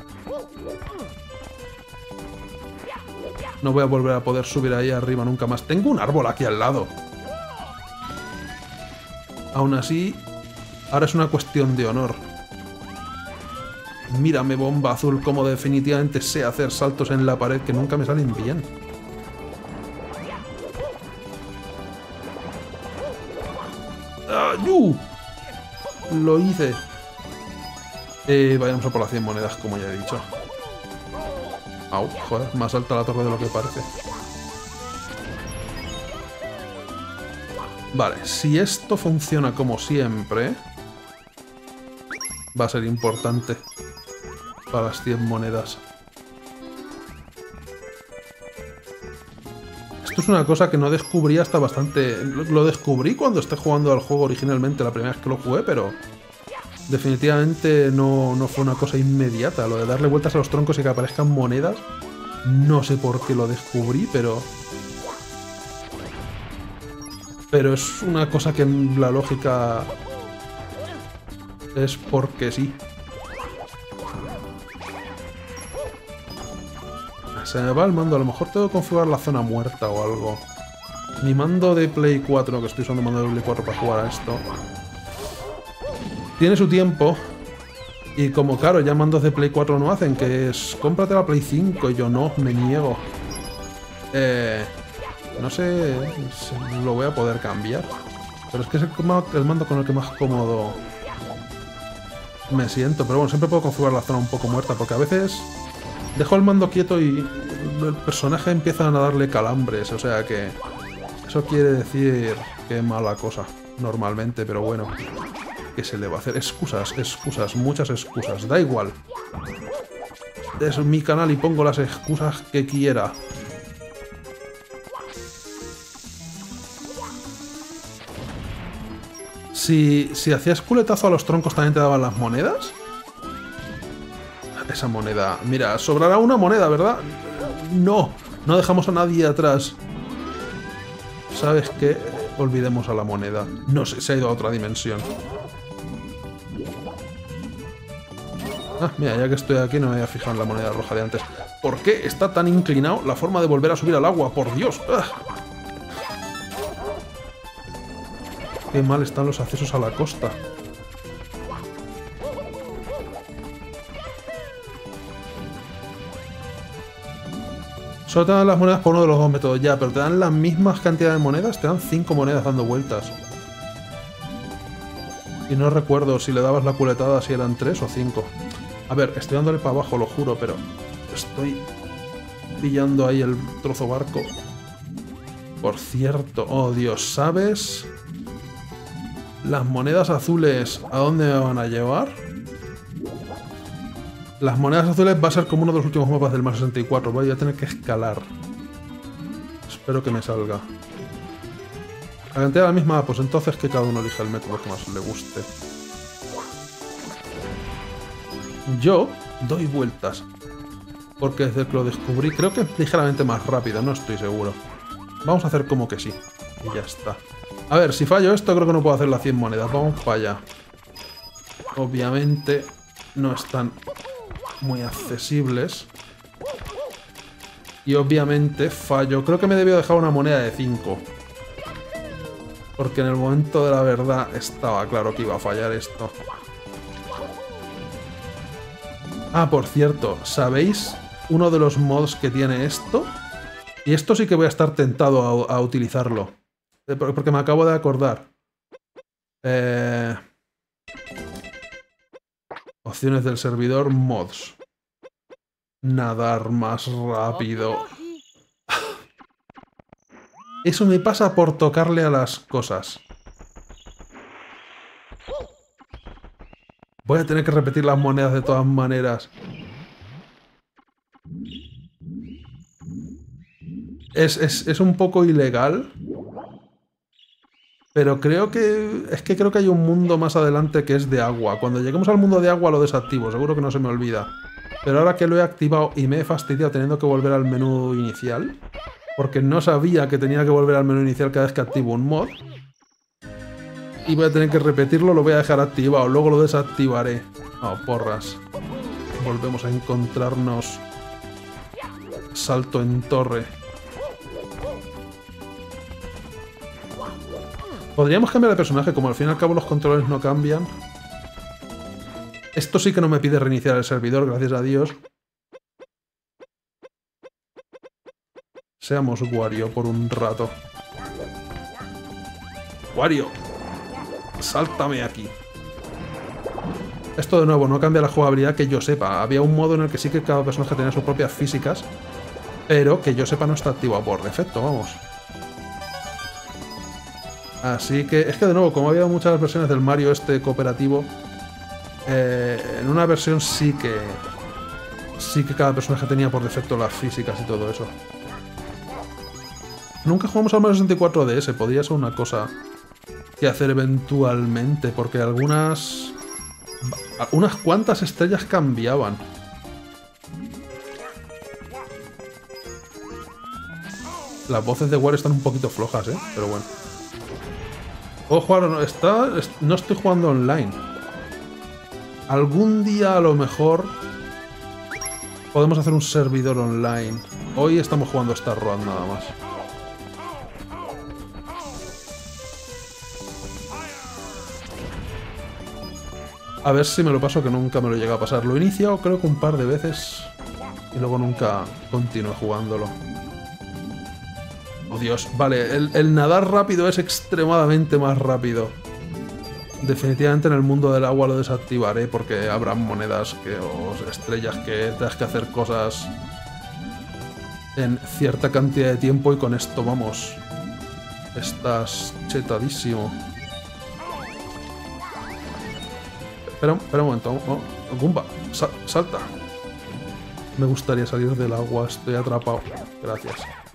No voy a volver a poder subir ahí arriba nunca más. Tengo un árbol aquí al lado. Aún así, ahora es una cuestión de honor. Mírame, bomba azul, como definitivamente sé hacer saltos en la pared que nunca me salen bien. ¡Ayú! Lo hice. Eh, vayamos a por las cien monedas, como ya he dicho. Au, joder, más alta la torre de lo que parece. Vale, si esto funciona como siempre, va a ser importante para las cien monedas. Esto es una cosa que no descubrí hasta bastante... Lo descubrí cuando esté jugando al juego originalmente, la primera vez que lo jugué, pero definitivamente no, no fue una cosa inmediata. Lo de darle vueltas a los troncos y que aparezcan monedas, no sé por qué lo descubrí, pero... Pero es una cosa que en la lógica es porque sí. Se me va el mando, a lo mejor tengo que configurar la zona muerta o algo. Mi mando de Play cuatro, que estoy usando mando de Play cuatro para jugar a esto, tiene su tiempo. Y como claro, ya mandos de Play cuatro no hacen, que es cómprate la Play cinco, y yo no, me niego. Eh, no sé si lo voy a poder cambiar. Pero es que es el, el mando con el que más cómodo me siento. Pero bueno, siempre puedo configurar la zona un poco muerta, porque a veces dejo el mando quieto y el personaje empieza a darle calambres, o sea que eso quiere decir que es mala cosa, normalmente, pero bueno, ¿qué se le va a hacer? Excusas, excusas, muchas excusas, da igual. Es mi canal y pongo las excusas que quiera. Si, si hacías culetazo a los troncos, ¿también te daban las monedas? Esa moneda... Mira, sobrará una moneda, ¿verdad? No, no dejamos a nadie atrás. ¿Sabes qué? Olvidemos a la moneda. No sé, se ha ido a otra dimensión. Ah, mira, ya que estoy aquí no me había fijado en la moneda roja de antes. ¿Por qué está tan inclinado la forma de volver a subir al agua? ¡Por Dios! ¡Ah! Qué mal están los accesos a la costa. Solo te dan las monedas por uno de los dos métodos, ya, pero te dan las mismas cantidades de monedas, te dan cinco monedas dando vueltas. Y no recuerdo si le dabas la culetada si eran tres o cinco. A ver, estoy dándole para abajo, lo juro, pero estoy pillando ahí el trozo barco. Por cierto, oh Dios, ¿sabes? Las monedas azules, ¿a dónde me van a llevar? Las monedas azules va a ser como uno de los últimos mapas del Mario sesenta y cuatro. Voy a tener que escalar. Espero que me salga. La cantidad es la misma, pues entonces que cada uno elija el método que más le guste. Yo doy vueltas. Porque desde que lo descubrí, creo que es ligeramente más rápido, no estoy seguro. Vamos a hacer como que sí. Y ya está. A ver, si fallo esto, creo que no puedo hacer las cien monedas. Vamos para allá. Obviamente no están muy accesibles. Y obviamente fallo. Creo que me debió dejar una moneda de cinco. Porque en el momento de la verdad estaba claro que iba a fallar esto. Ah, por cierto, ¿sabéis uno de los mods que tiene esto? Y esto sí que voy a estar tentado a, a utilizarlo. Porque me acabo de acordar. Eh... Opciones del servidor, mods. Nadar más rápido. Eso me pasa por tocarle a las cosas. Voy a tener que repetir las monedas de todas maneras. Es, es, es un poco ilegal. Pero creo que... Es que creo que hay un mundo más adelante que es de agua. Cuando lleguemos al mundo de agua lo desactivo. Seguro que no se me olvida. Pero ahora que lo he activado y me he fastidiado teniendo que volver al menú inicial... Porque no sabía que tenía que volver al menú inicial cada vez que activo un mod. Y voy a tener que repetirlo, lo voy a dejar activado. Luego lo desactivaré. Oh, porras. Volvemos a encontrarnos... Salto en torre. Podríamos cambiar de personaje, como al fin y al cabo los controles no cambian. Esto sí que no me pide reiniciar el servidor, gracias a Dios. Seamos Wario por un rato. Wario, sáltame aquí. Esto de nuevo no cambia la jugabilidad que yo sepa. Había un modo en el que sí que cada personaje tenía sus propias físicas, pero que yo sepa no está activado por defecto, vamos. Así que, es que de nuevo, como había muchas versiones del Mario este cooperativo, eh, en una versión sí que... Sí que cada personaje tenía por defecto las físicas y todo eso. Nunca jugamos al Mario sesenta y cuatro D S, podría ser una cosa que hacer eventualmente, porque algunas... Unas cuantas estrellas cambiaban. Las voces de Wario están un poquito flojas, ¿eh? Pero bueno. Ojo, ahora no, está, no estoy jugando online. Algún día a lo mejor podemos hacer un servidor online. Hoy estamos jugando Star Road nada más. A ver si me lo paso, que nunca me lo llega a pasar. Lo he iniciado creo que un par de veces y luego nunca continué jugándolo. Oh Dios, vale, el, el nadar rápido es extremadamente más rápido. Definitivamente en el mundo del agua lo desactivaré porque habrá monedas que, o estrellas que tengas que hacer cosas en cierta cantidad de tiempo y con esto, vamos, estás chetadísimo. Espera, espera un momento. Oh, Goomba, sal, salta. Me gustaría salir del agua, estoy atrapado. Gracias.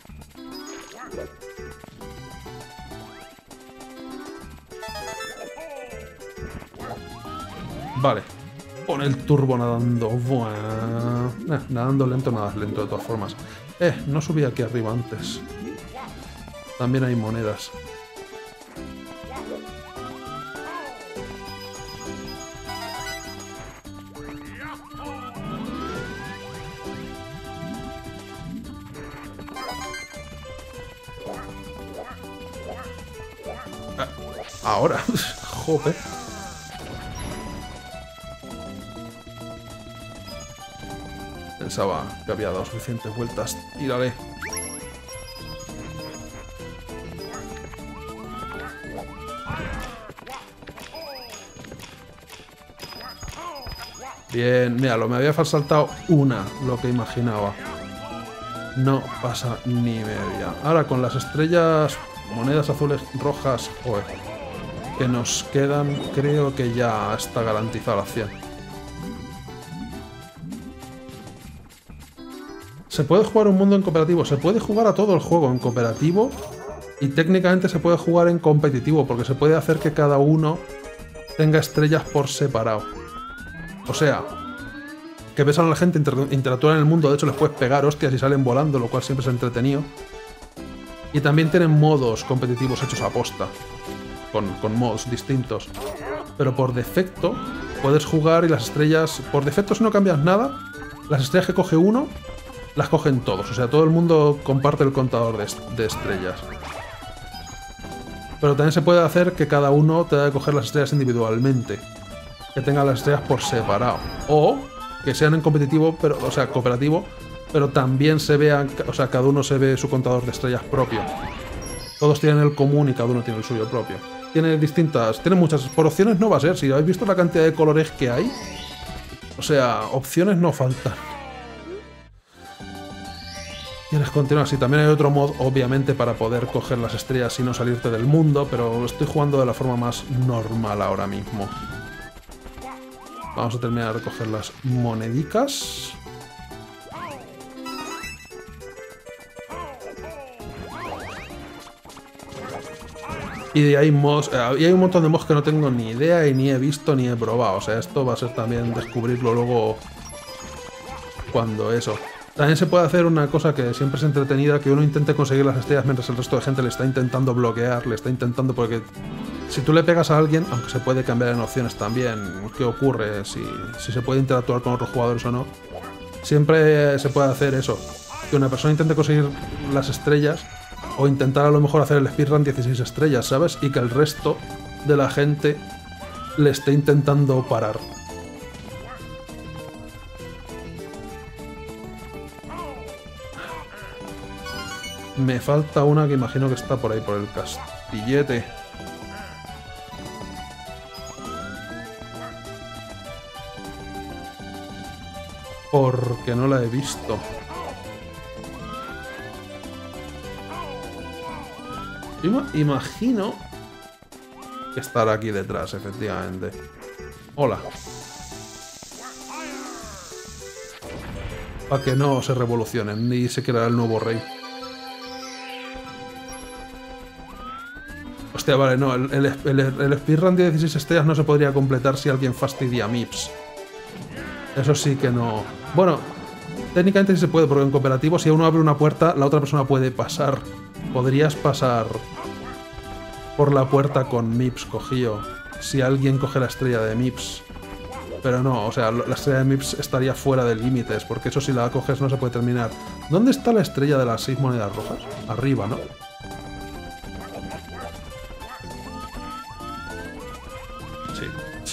Vale. Pon el turbo nadando. Buah. Eh, nadando lento, nada lento de todas formas. Eh, no subí aquí arriba antes. También hay monedas. Ahora. Joder. Pensaba que había dado suficientes vueltas. Tírale. Bien, mira, lo me había saltado una, lo que imaginaba. No pasa ni media. Ahora con las estrellas, monedas azules, rojas, joder, que nos quedan, creo que ya está garantizada la cien. Se puede jugar un mundo en cooperativo, se puede jugar a todo el juego en cooperativo y técnicamente se puede jugar en competitivo porque se puede hacer que cada uno tenga estrellas por separado. O sea, que ves a la gente inter interactuar en el mundo, de hecho les puedes pegar hostias y salen volando, lo cual siempre es entretenido. Y también tienen modos competitivos hechos a posta, con, con mods distintos. Pero por defecto puedes jugar y las estrellas, por defecto si no cambias nada, las estrellas que coge uno, las cogen todos. O sea, todo el mundo comparte el contador de, de estrellas. Pero también se puede hacer que cada uno tenga que coger las estrellas individualmente. Que tengan las estrellas por separado. O que sean en competitivo, pero, o sea, cooperativo, pero también se vean, o sea, cada uno se ve su contador de estrellas propio. Todos tienen el común y cada uno tiene el suyo propio. Tiene distintas, tiene muchas, por opciones no va a ser, si habéis visto la cantidad de colores que hay, o sea, opciones no faltan. Tienes que continuar, sí, también hay otro mod, obviamente, para poder coger las estrellas y no salirte del mundo, pero estoy jugando de la forma más normal ahora mismo. Vamos a terminar de coger las monedicas. Y de ahí mods, eh, y hay un montón de mods que no tengo ni idea y ni he visto ni he probado. O sea, esto va a ser también descubrirlo luego cuando eso. También se puede hacer una cosa que siempre es entretenida, que uno intente conseguir las estrellas mientras el resto de gente le está intentando bloquear, le está intentando porque... Si tú le pegas a alguien, aunque se puede cambiar en opciones también, qué ocurre, si, si se puede interactuar con otros jugadores o no, siempre se puede hacer eso, que una persona intente conseguir las estrellas o intentar a lo mejor hacer el speedrun dieciséis estrellas, ¿sabes? Y que el resto de la gente le esté intentando parar. Me falta una que imagino que está por ahí, por el castillete. Porque no la he visto. Imagino que estará aquí detrás, efectivamente. Hola. Para que no se revolucionen ni se creará el nuevo rey. Hostia, vale, no. El, el, el, el speedrun de dieciséis estrellas no se podría completar si alguien fastidia Mips. Eso sí que no... Bueno, técnicamente sí se puede, porque en cooperativo si uno abre una puerta, la otra persona puede pasar. Podrías pasar por la puerta con Mips cogido, si alguien coge la estrella de Mips. Pero no, o sea, la estrella de Mips estaría fuera de límites, porque eso si la coges no se puede terminar. ¿Dónde está la estrella de las seis monedas rojas? Arriba, ¿no? Sí.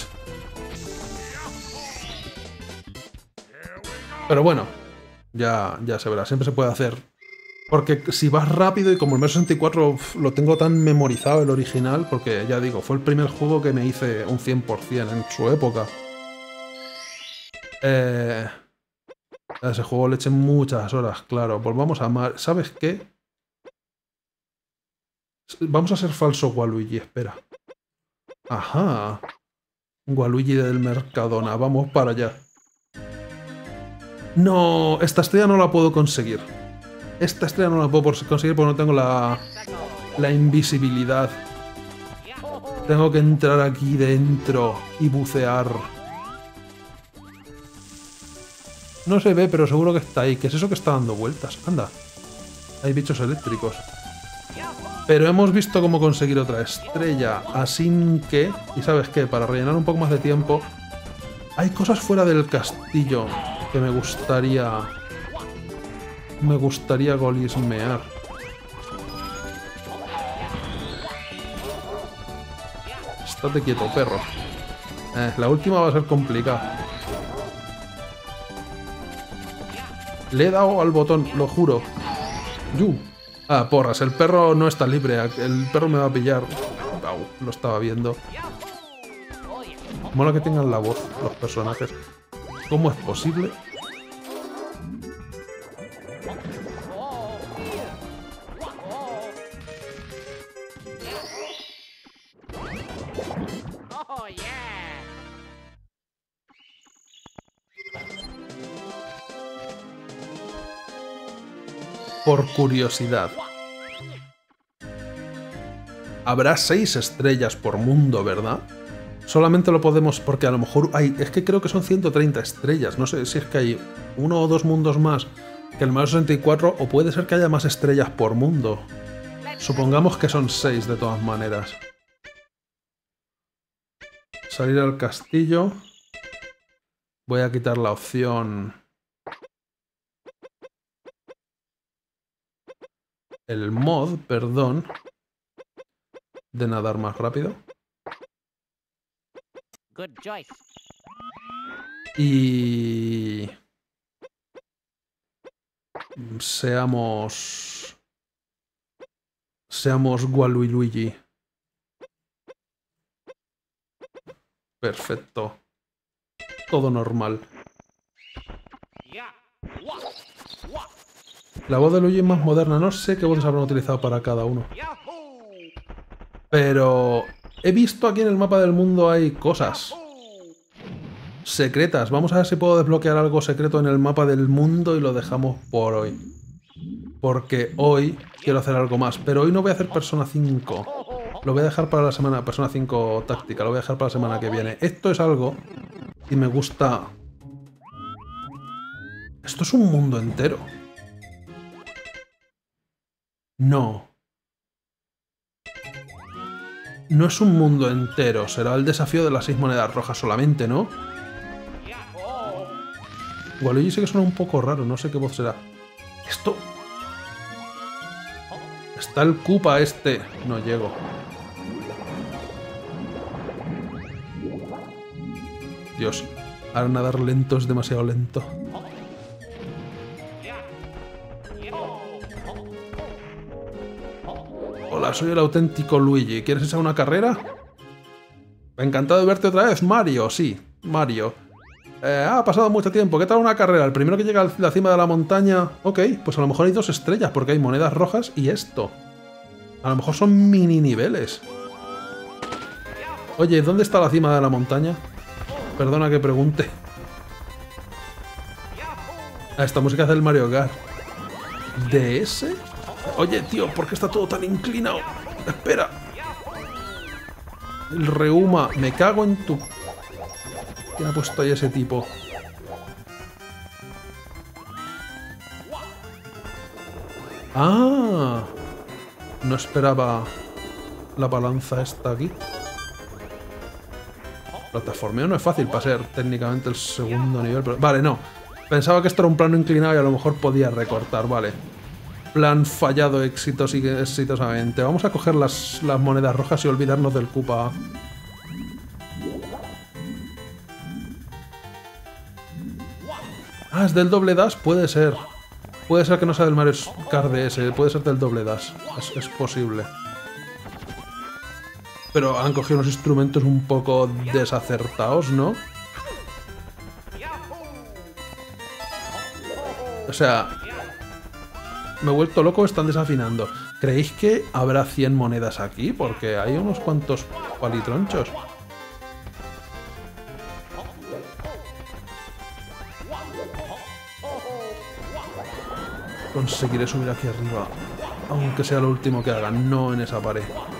Pero bueno, ya, ya se verá, siempre se puede hacer. Porque si vas rápido, y como el Mario sesenta y cuatro uf, lo tengo tan memorizado el original, porque ya digo, fue el primer juego que me hice un cien por cien en su época. Eh, a ese juego le eché muchas horas, claro. Volvamos a Mario. ¿Sabes qué? Vamos a ser falso Waluigi, espera. Ajá. Waluigi del Mercadona, vamos para allá. No, esta estrella no la puedo conseguir. Esta estrella no la puedo conseguir porque no tengo la, la invisibilidad. Tengo que entrar aquí dentro y bucear. No se ve, pero seguro que está ahí. ¿Qué es eso que está dando vueltas? Anda. Hay bichos eléctricos. Pero hemos visto cómo conseguir otra estrella. Así que... ¿Y sabes qué? Para rellenar un poco más de tiempo... Hay cosas fuera del castillo que me gustaría... Me gustaría golismear. Estate quieto, perro. Eh, la última va a ser complicada. Le he dado al botón, lo juro. ¡Yu! Ah, porras, el perro no está libre. El perro me va a pillar. Au, lo estaba viendo. Mola que tengan la voz los personajes. ¿Cómo es posible? Por curiosidad. Habrá seis estrellas por mundo, ¿verdad? Solamente lo podemos... Porque a lo mejor hay... Es que creo que son ciento treinta estrellas. No sé si es que hay uno o dos mundos más que el Mario sesenta y cuatro, o puede ser que haya más estrellas por mundo. Supongamos que son seis de todas maneras. Salir al castillo. Voy a quitar la opción... El mod, perdón, de nadar más rápido. Good choice. Y... Seamos... Seamos Waluigi. Perfecto. Todo normal. La voz de Luigi es más moderna. No sé qué voces habrán utilizado para cada uno. Pero... He visto aquí en el mapa del mundo hay cosas secretas. Vamos a ver si puedo desbloquear algo secreto en el mapa del mundo y lo dejamos por hoy. Porque hoy quiero hacer algo más. Pero hoy no voy a hacer Persona cinco. Lo voy a dejar para la semana... Persona cinco táctica. Lo voy a dejar para la semana que viene. Esto es algo... Y me gusta... Esto es un mundo entero. No. No es un mundo entero. Será el desafío de las seis monedas rojas solamente, ¿no? Waluigi sí que suena un poco raro. No sé qué voz será. Esto... Está el Koopa este. No llego. Dios. Ahora nadar lento es demasiado lento. Hola, soy el auténtico Luigi. ¿Quieres echar una carrera? Encantado de verte otra vez, Mario. Sí, Mario. Eh, ha pasado mucho tiempo. ¿Qué tal una carrera? El primero que llega a la cima de la montaña... Ok, pues a lo mejor hay dos estrellas porque hay monedas rojas y esto. A lo mejor son mini niveles. Oye, ¿dónde está la cima de la montaña? Perdona que pregunte. Ah, esta música es del Mario Kart. ¿D S? Oye, tío, ¿por qué está todo tan inclinado? Espera. El reuma. Me cago en tu... ¿Quién ha puesto ahí ese tipo? ¡Ah! No esperaba la balanza esta aquí. Plataformeo no es fácil para ser técnicamente el segundo nivel, pero... Vale, no. Pensaba que esto era un plano inclinado y a lo mejor podía recortar, vale. Plan fallado exitosi exitosamente. Vamos a coger las, las monedas rojas y olvidarnos del Koopa. Ah, es del doble dash, puede ser. Puede ser que no sea del Mario Kart D S, puede ser del doble dash. Es, es posible. Pero han cogido unos instrumentos un poco desacertados, ¿no? O sea... Me he vuelto loco, están desafinando. ¿Creéis que habrá cien monedas aquí? Porque hay unos cuantos palitronchos. Conseguiré subir aquí arriba. Aunque sea lo último que hagan, no en esa pared.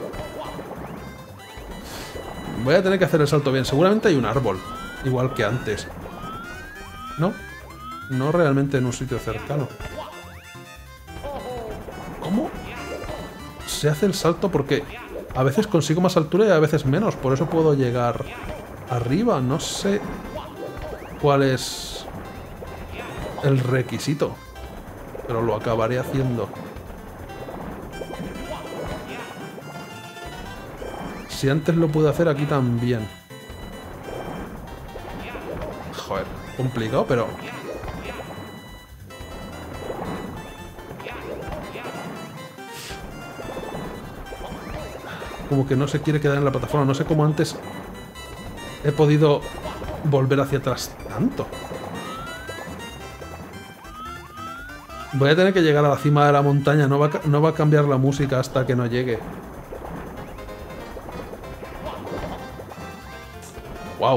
Voy a tener que hacer el salto bien. Seguramente hay un árbol. Igual que antes. ¿No? No realmente en un sitio cercano. ¿Cómo se hace el salto? Porque a veces consigo más altura y a veces menos. Por eso puedo llegar arriba. No sé cuál es el requisito. Pero lo acabaré haciendo. Si antes lo pude hacer aquí también. Joder, complicado, pero... Como que no se quiere quedar en la plataforma. No sé cómo antes he podido volver hacia atrás tanto. Voy a tener que llegar a la cima de la montaña. No va a, no va a cambiar la música hasta que no llegue. ¡Wow!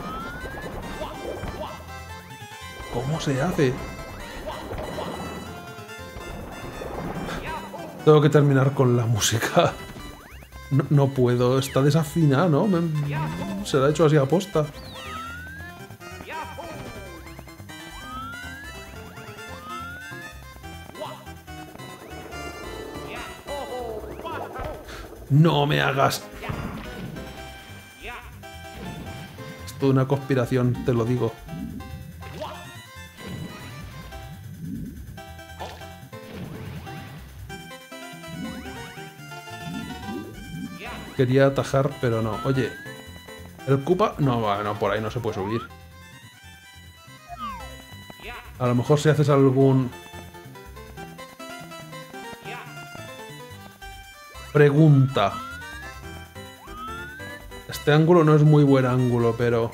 ¿Cómo se hace? Tengo que terminar con la música. No, no puedo. Está desafinada, ¿no? Me, se la ha hecho así a posta. No me hagas. Es toda una conspiración, te lo digo. Quería atajar, pero no. Oye, el Koopa... No, no, por ahí no se puede subir. A lo mejor si haces algún... Pregunta. Este ángulo no es muy buen ángulo, pero...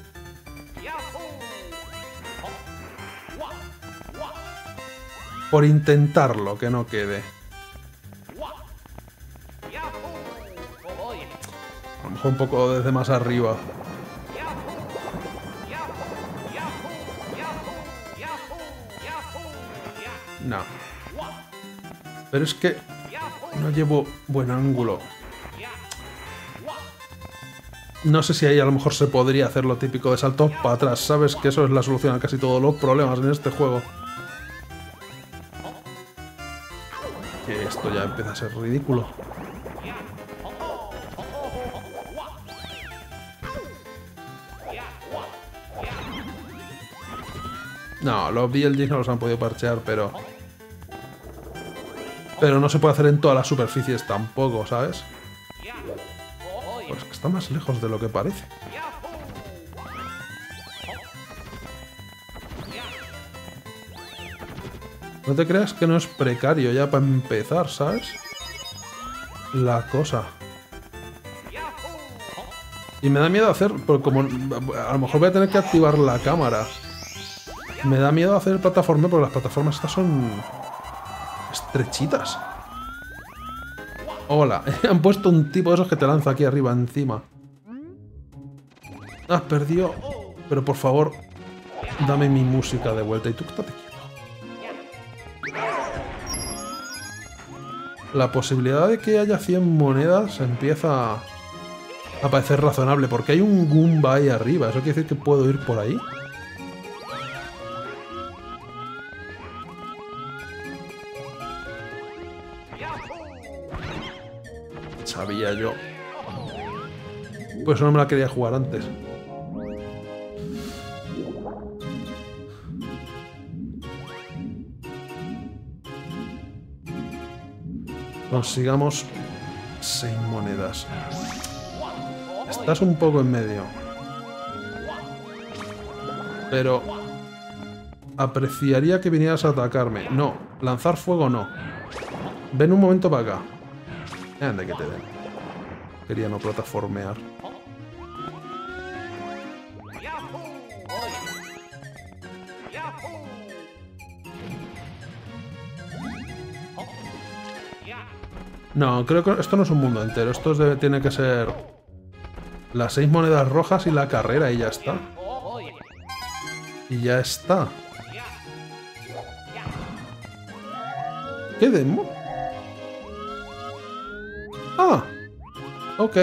Por intentarlo, que no quede. A lo mejor un poco desde más arriba. No. Pero es que no llevo buen ángulo. No sé si ahí a lo mejor se podría hacer lo típico de saltos para atrás. Sabes que eso es la solución a casi todos los problemas en este juego. Que esto ya empieza a ser ridículo. No, los B L Gs no los han podido parchear, pero... Pero no se puede hacer en todas las superficies tampoco, ¿sabes? Pues es que está más lejos de lo que parece. No te creas que no es precario ya para empezar, ¿sabes? La cosa. Y me da miedo hacer... Porque como a lo mejor voy a tener que activar la cámara. Me da miedo hacer el plataforma porque las plataformas estas son... estrechitas. Hola, han puesto un tipo de esos que te lanza aquí arriba encima. Has perdido. Pero por favor, dame mi música de vuelta. Y tú estate quieto. La posibilidad de que haya cien monedas empieza a parecer razonable. Porque hay un Goomba ahí arriba. ¿Eso quiere decir que puedo ir por ahí? Sabía yo. Pues no me la quería jugar antes. Consigamos seis monedas. Estás un poco en medio. Pero... apreciaría que vinieras a atacarme. No, lanzar fuego no. Ven un momento para acá. Anda que te den. Quería no plataformear. No, creo que esto no es un mundo entero. Esto es de, tiene que ser las seis monedas rojas y la carrera y ya está. Y ya está. ¿Qué demo? Ah, ok.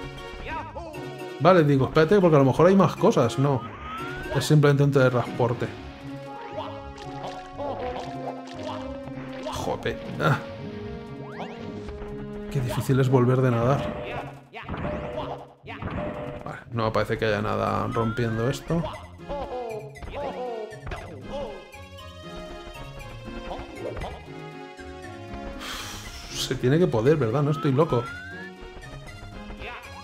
Vale, digo, espérate, porque a lo mejor hay más cosas. No, es simplemente un teletransporte. Jope. Ah. Qué difícil es volver de nadar. Vale, no me parece que haya nada rompiendo esto. Se tiene que poder, ¿verdad? No estoy loco.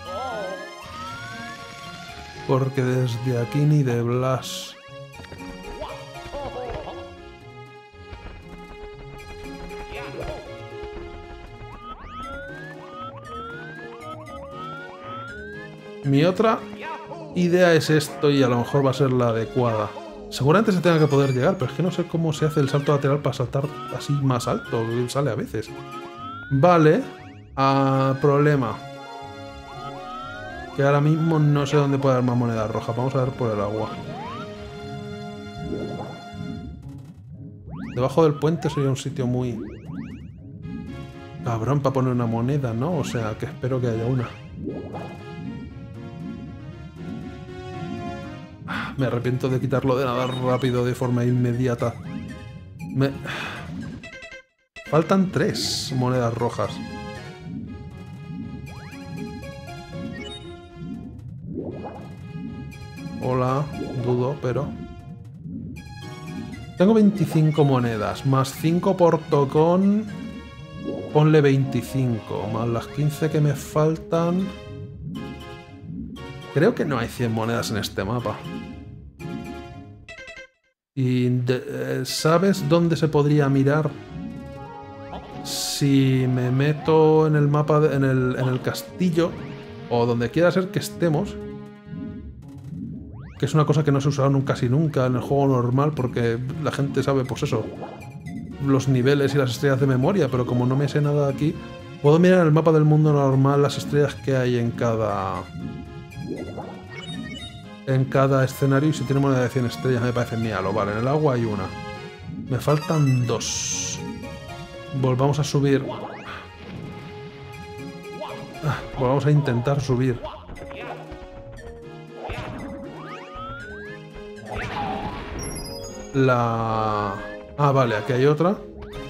Porque desde aquí ni de Blas. Mi otra idea es esto y a lo mejor va a ser la adecuada. Seguramente se tenga que poder llegar, pero es que no sé cómo se hace el salto lateral para saltar así más alto. Sale a veces. Vale. Ah, problema. Que ahora mismo no sé dónde puede haber más monedas rojas. Vamos a ver por el agua. Debajo del puente sería un sitio muy... cabrón para poner una moneda, ¿no? O sea, que espero que haya una. Me arrepiento de quitarlo de nadar rápido de forma inmediata. Me... Faltan tres monedas rojas. Hola, dudo, pero... Tengo veinticinco monedas, más cinco por tocón... Ponle veinticinco, más las quince que me faltan... Creo que no hay cien monedas en este mapa. ¿Y de, sabes dónde se podría mirar? Si me meto en el mapa, de, en, el, en el castillo, o donde quiera ser que estemos, que es una cosa que no se ha usado nunca casi nunca en el juego normal, porque la gente sabe, pues eso, los niveles y las estrellas de memoria, pero como no me sé nada aquí, puedo mirar en el mapa del mundo normal las estrellas que hay en cada... en cada escenario, y si tiene moneda de cien estrellas me parece míralo. Vale, en el agua hay una. Me faltan dos. Volvamos a subir. Ah, volvamos a intentar subir. La... Ah, vale, aquí hay otra.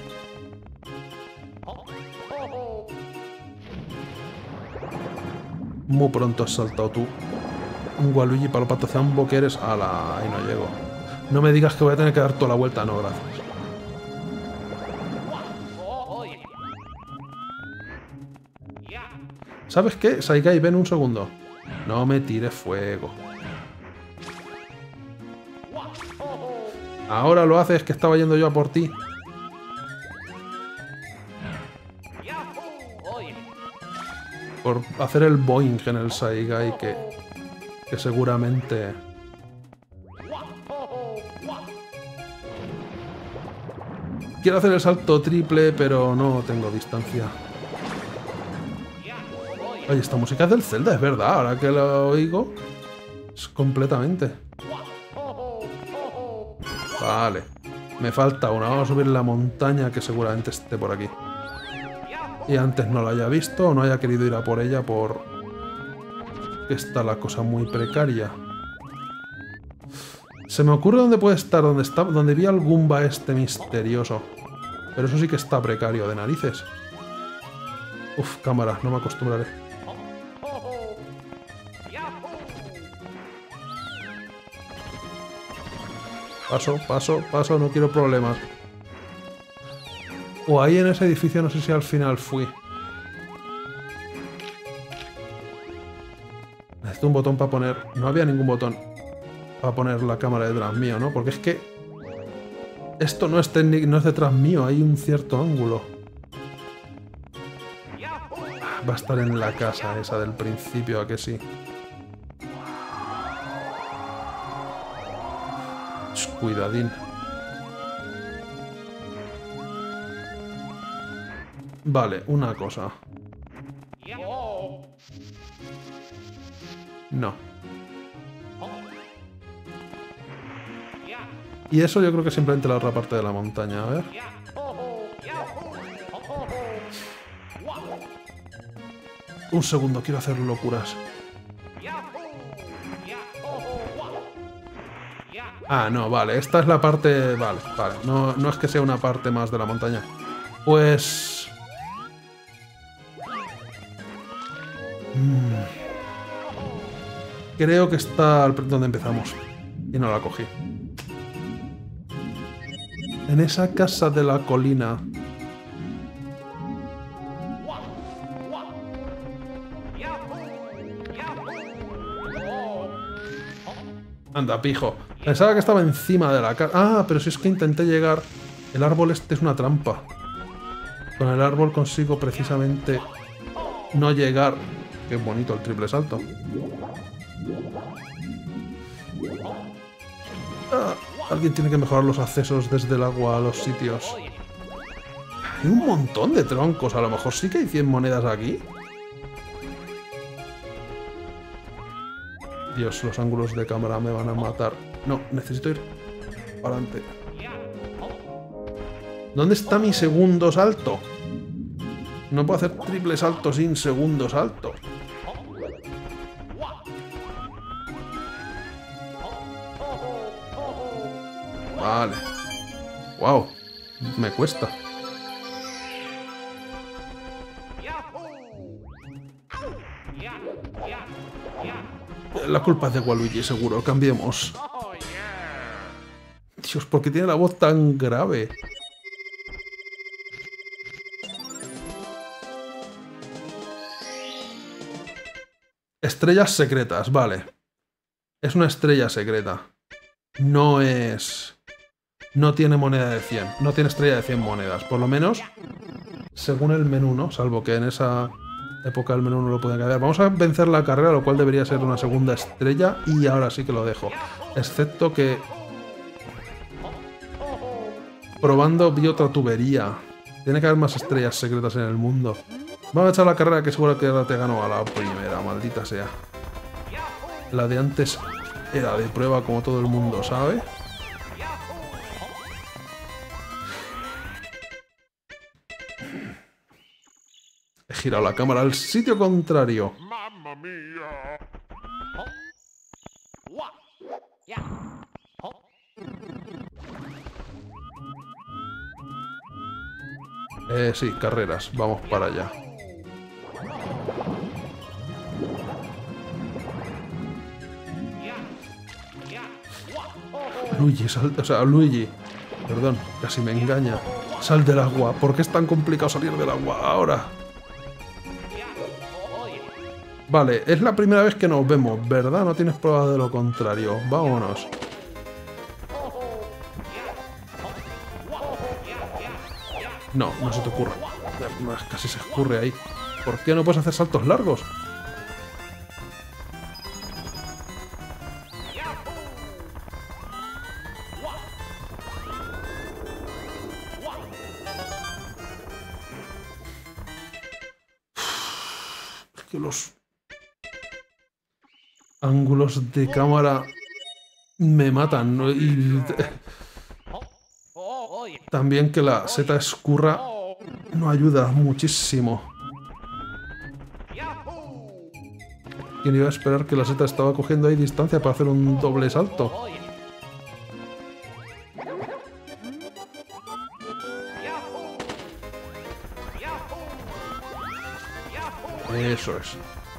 Muy pronto has saltado tú. Un Waluigi para los patazambo que eres. Ala, ahí no llego. No me digas que voy a tener que dar toda la vuelta. No, gracias. ¿Sabes qué? Saigai, ven un segundo. No me tires fuego. Ahora lo haces, que estaba yendo yo a por ti. Por hacer el boing en el Saigai que... que seguramente... Quiero hacer el salto triple, pero no tengo distancia. Oye, esta música es del Zelda, es verdad, ahora que lo oigo. Es completamente. Vale. Me falta una, vamos a subir la montaña que seguramente esté por aquí. Y antes no la haya visto o no haya querido ir a por ella por... que está la cosa muy precaria. Se me ocurre dónde puede estar, donde está, donde vi al Goomba este misterioso. Pero eso sí que está precario de narices. Uf, cámara, no me acostumbraré. Paso, paso, paso, no quiero problemas. O ahí en ese edificio, no sé si al final fui. Necesito un botón para poner... No había ningún botón para poner la cámara detrás mío, ¿no? Porque es que... Esto no es, no es detrás mío, hay un cierto ángulo. Va a estar en la casa esa del principio, ¿a que sí? Cuidadín. Vale, una cosa. No. Y eso yo creo que simplemente la otra parte de la montaña. A ver. Un segundo, quiero hacer locuras. Ah, no, vale, esta es la parte... Vale, vale, no, no es que sea una parte más de la montaña. Pues... Mm. Creo que está al... donde empezamos. Y no la cogí. En esa casa de la colina... Anda, pijo. Pensaba que estaba encima de la casa. Ah, pero si es que intenté llegar... El árbol este es una trampa. Con el árbol consigo precisamente no llegar. Qué bonito el triple salto. Ah, alguien tiene que mejorar los accesos desde el agua a los sitios. Hay un montón de troncos. A lo mejor sí que hay cien monedas aquí. Dios, los ángulos de cámara me van a matar. No, necesito ir para adelante. ¿Dónde está mi segundo salto? No puedo hacer triple salto sin segundo salto. Vale. Wow. Me cuesta. La culpa es de Waluigi, seguro. Cambiemos. Dios, ¿por qué tiene la voz tan grave? Estrellas secretas, vale. Es una estrella secreta. No es... No tiene moneda de cien. No tiene estrella de cien monedas. Por lo menos, según el menú, ¿no? Salvo que en esa época el menú no lo puede cambiar. Vamos a vencer la carrera, lo cual debería ser una segunda estrella. Y ahora sí que lo dejo. Excepto que... Probando vi otra tubería. Tiene que haber más estrellas secretas en el mundo. Vamos a echar la carrera que seguro que ahora te gano a la primera, maldita sea. La de antes era de prueba como todo el mundo sabe. He girado la cámara al sitio contrario. ¡Mamma mía! Eh, sí, carreras. Vamos para allá. Luigi, sal... O sea, Luigi. Perdón, casi me engaña. Sal del agua. ¿Por qué es tan complicado salir del agua ahora? Vale, es la primera vez que nos vemos, ¿verdad? No tienes pruebas de lo contrario. Vámonos. No, no se te ocurra. Casi se escurre ahí. ¿Por qué no puedes hacer saltos largos? Es que los ángulos de cámara me matan, ¿no? Y también que la seta escurra no ayuda muchísimo. ¿Quién iba a esperar que la seta estaba cogiendo ahí distancia para hacer un doble salto? Eso es.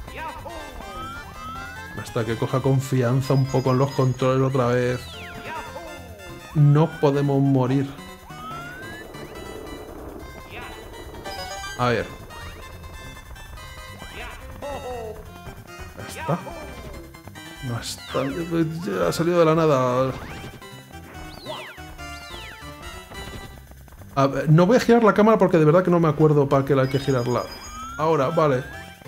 Hasta que coja confianza un poco en los controles otra vez. No podemos morir. A ver. Ya está. No está. Ya ha salido de la nada. A ver, no voy a girar la cámara porque de verdad que no me acuerdo para qué la hay que girarla. Ahora, vale.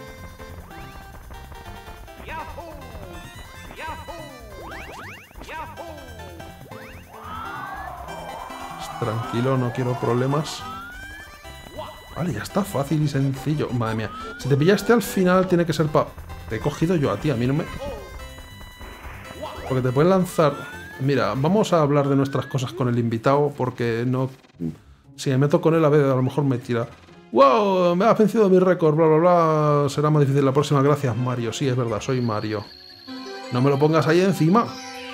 Tranquilo, no quiero problemas. Vale, ya está, fácil y sencillo. Madre mía, si te pillaste al final tiene que ser pa... Te he cogido yo a ti, a mí no me... Porque te pueden lanzar... Mira, vamos a hablar de nuestras cosas con el invitado porque no... Si me meto con él a ver, a lo mejor me tira... ¡Wow! Me has vencido mi récord, bla, bla, bla. Será más difícil la próxima. Gracias, Mario. Sí, es verdad, soy Mario. No me lo pongas ahí encima.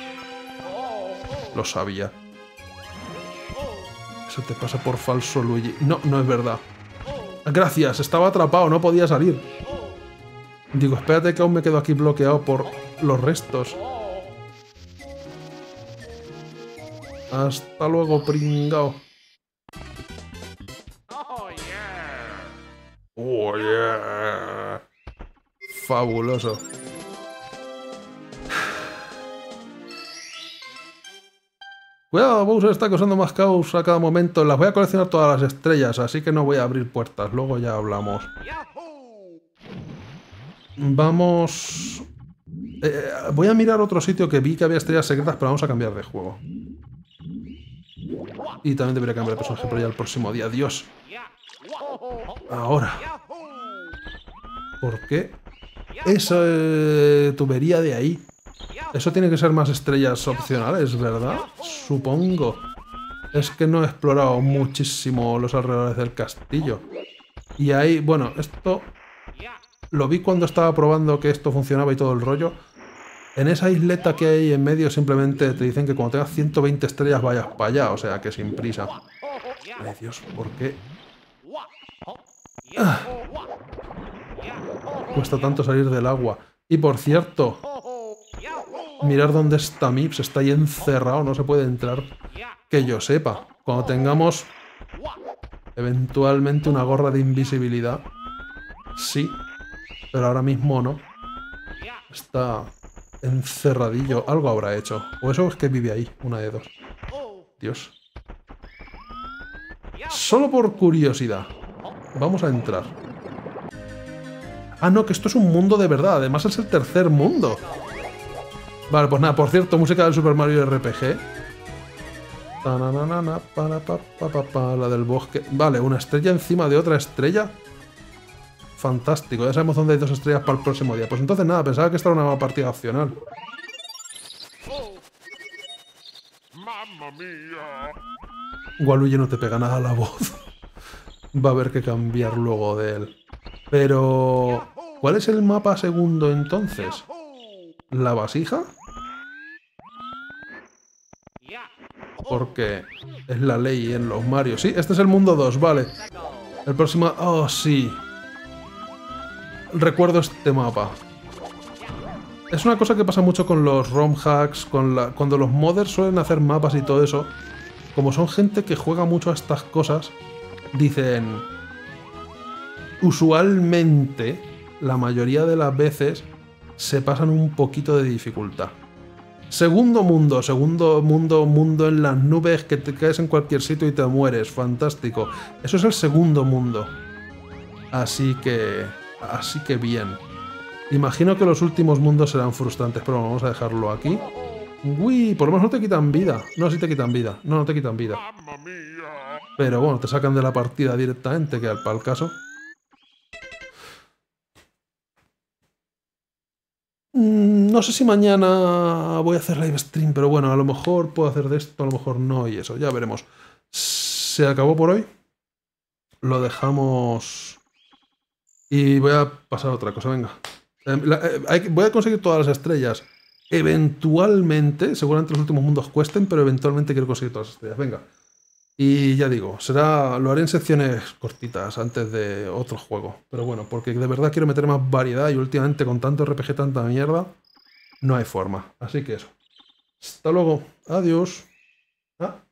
Lo sabía. Eso te pasa por falso, Luigi. No, no es verdad. Gracias, estaba atrapado, no podía salir. Digo, espérate que aún me quedo aquí bloqueado por los restos. Hasta luego, pringao. Oh, yeah. Cuidado, Bowser está causando más caos a cada momento. Las voy a coleccionar todas las estrellas, así que no voy a abrir puertas. Luego ya hablamos. Vamos... Eh, voy a mirar otro sitio que vi que había estrellas secretas, pero vamos a cambiar de juego. Y también debería cambiar de personaje, pero ya el próximo día. Dios. Ahora. ¿Por qué? Esa eh, tubería de ahí. Eso tiene que ser más estrellas opcionales, ¿verdad? Supongo. Es que no he explorado muchísimo los alrededores del castillo. Y ahí, bueno, esto... Lo vi cuando estaba probando que esto funcionaba y todo el rollo. En esa isleta que hay en medio simplemente te dicen que cuando tengas ciento veinte estrellas vayas para allá. O sea, que sin prisa. Ay, Dios, ¿por qué? Ah. Cuesta tanto salir del agua. Y por cierto... Mirar dónde está Mips. Está ahí encerrado, no se puede entrar. Que yo sepa. Cuando tengamos... Eventualmente una gorra de invisibilidad. Sí. Pero ahora mismo no. Está encerradillo. Algo habrá hecho. O eso es que vive ahí. Una de dos. Dios. Solo por curiosidad. Vamos a entrar. Ah, no, que esto es un mundo de verdad. Además es el tercer mundo. Vale, pues nada, por cierto, música del Super Mario R P G. Tananana, para, pa, pa, pa, pa, la del bosque. Vale, una estrella encima de otra estrella. Fantástico, ya sabemos dónde hay dos estrellas para el próximo día. Pues entonces nada, pensaba que esta era una partida opcional. ¡Mamma mía! Waluigi no te pega nada a la voz. Va a haber que cambiar luego de él. Pero... ¿cuál es el mapa segundo entonces? ¿La vasija? Porque es la ley en los Mario. Sí, este es el mundo dos, vale. El próximo... oh, sí. Recuerdo este mapa. Es una cosa que pasa mucho con los ROM hacks, con la... cuando los modders suelen hacer mapas y todo eso. Como son gente que juega mucho a estas cosas, dicen... usualmente, la mayoría de las veces, se pasan un poquito de dificultad. Segundo mundo, segundo mundo, mundo en las nubes, que te caes en cualquier sitio y te mueres. Fantástico. Eso es el segundo mundo. Así que... así que bien. Imagino que los últimos mundos serán frustrantes, pero vamos a dejarlo aquí. Uy, por lo menos no te quitan vida. No, sí te quitan vida. No, no te quitan vida. ¡Mamma mía! Pero bueno, te sacan de la partida directamente, que para el caso. No sé si mañana voy a hacer live stream, pero bueno, a lo mejor puedo hacer de esto, a lo mejor no, y eso, ya veremos. Se acabó por hoy. Lo dejamos... y voy a pasar a otra cosa, venga. Eh, la, eh, hay, voy a conseguir todas las estrellas. Eventualmente, seguramente los últimos mundos cuesten, pero eventualmente quiero conseguir todas las estrellas, venga. Y ya digo, será, lo haré en secciones cortitas antes de otro juego. Pero bueno, porque de verdad quiero meter más variedad y últimamente con tanto R P G, tanta mierda, no hay forma. Así que eso. Hasta luego. Adiós. Ah.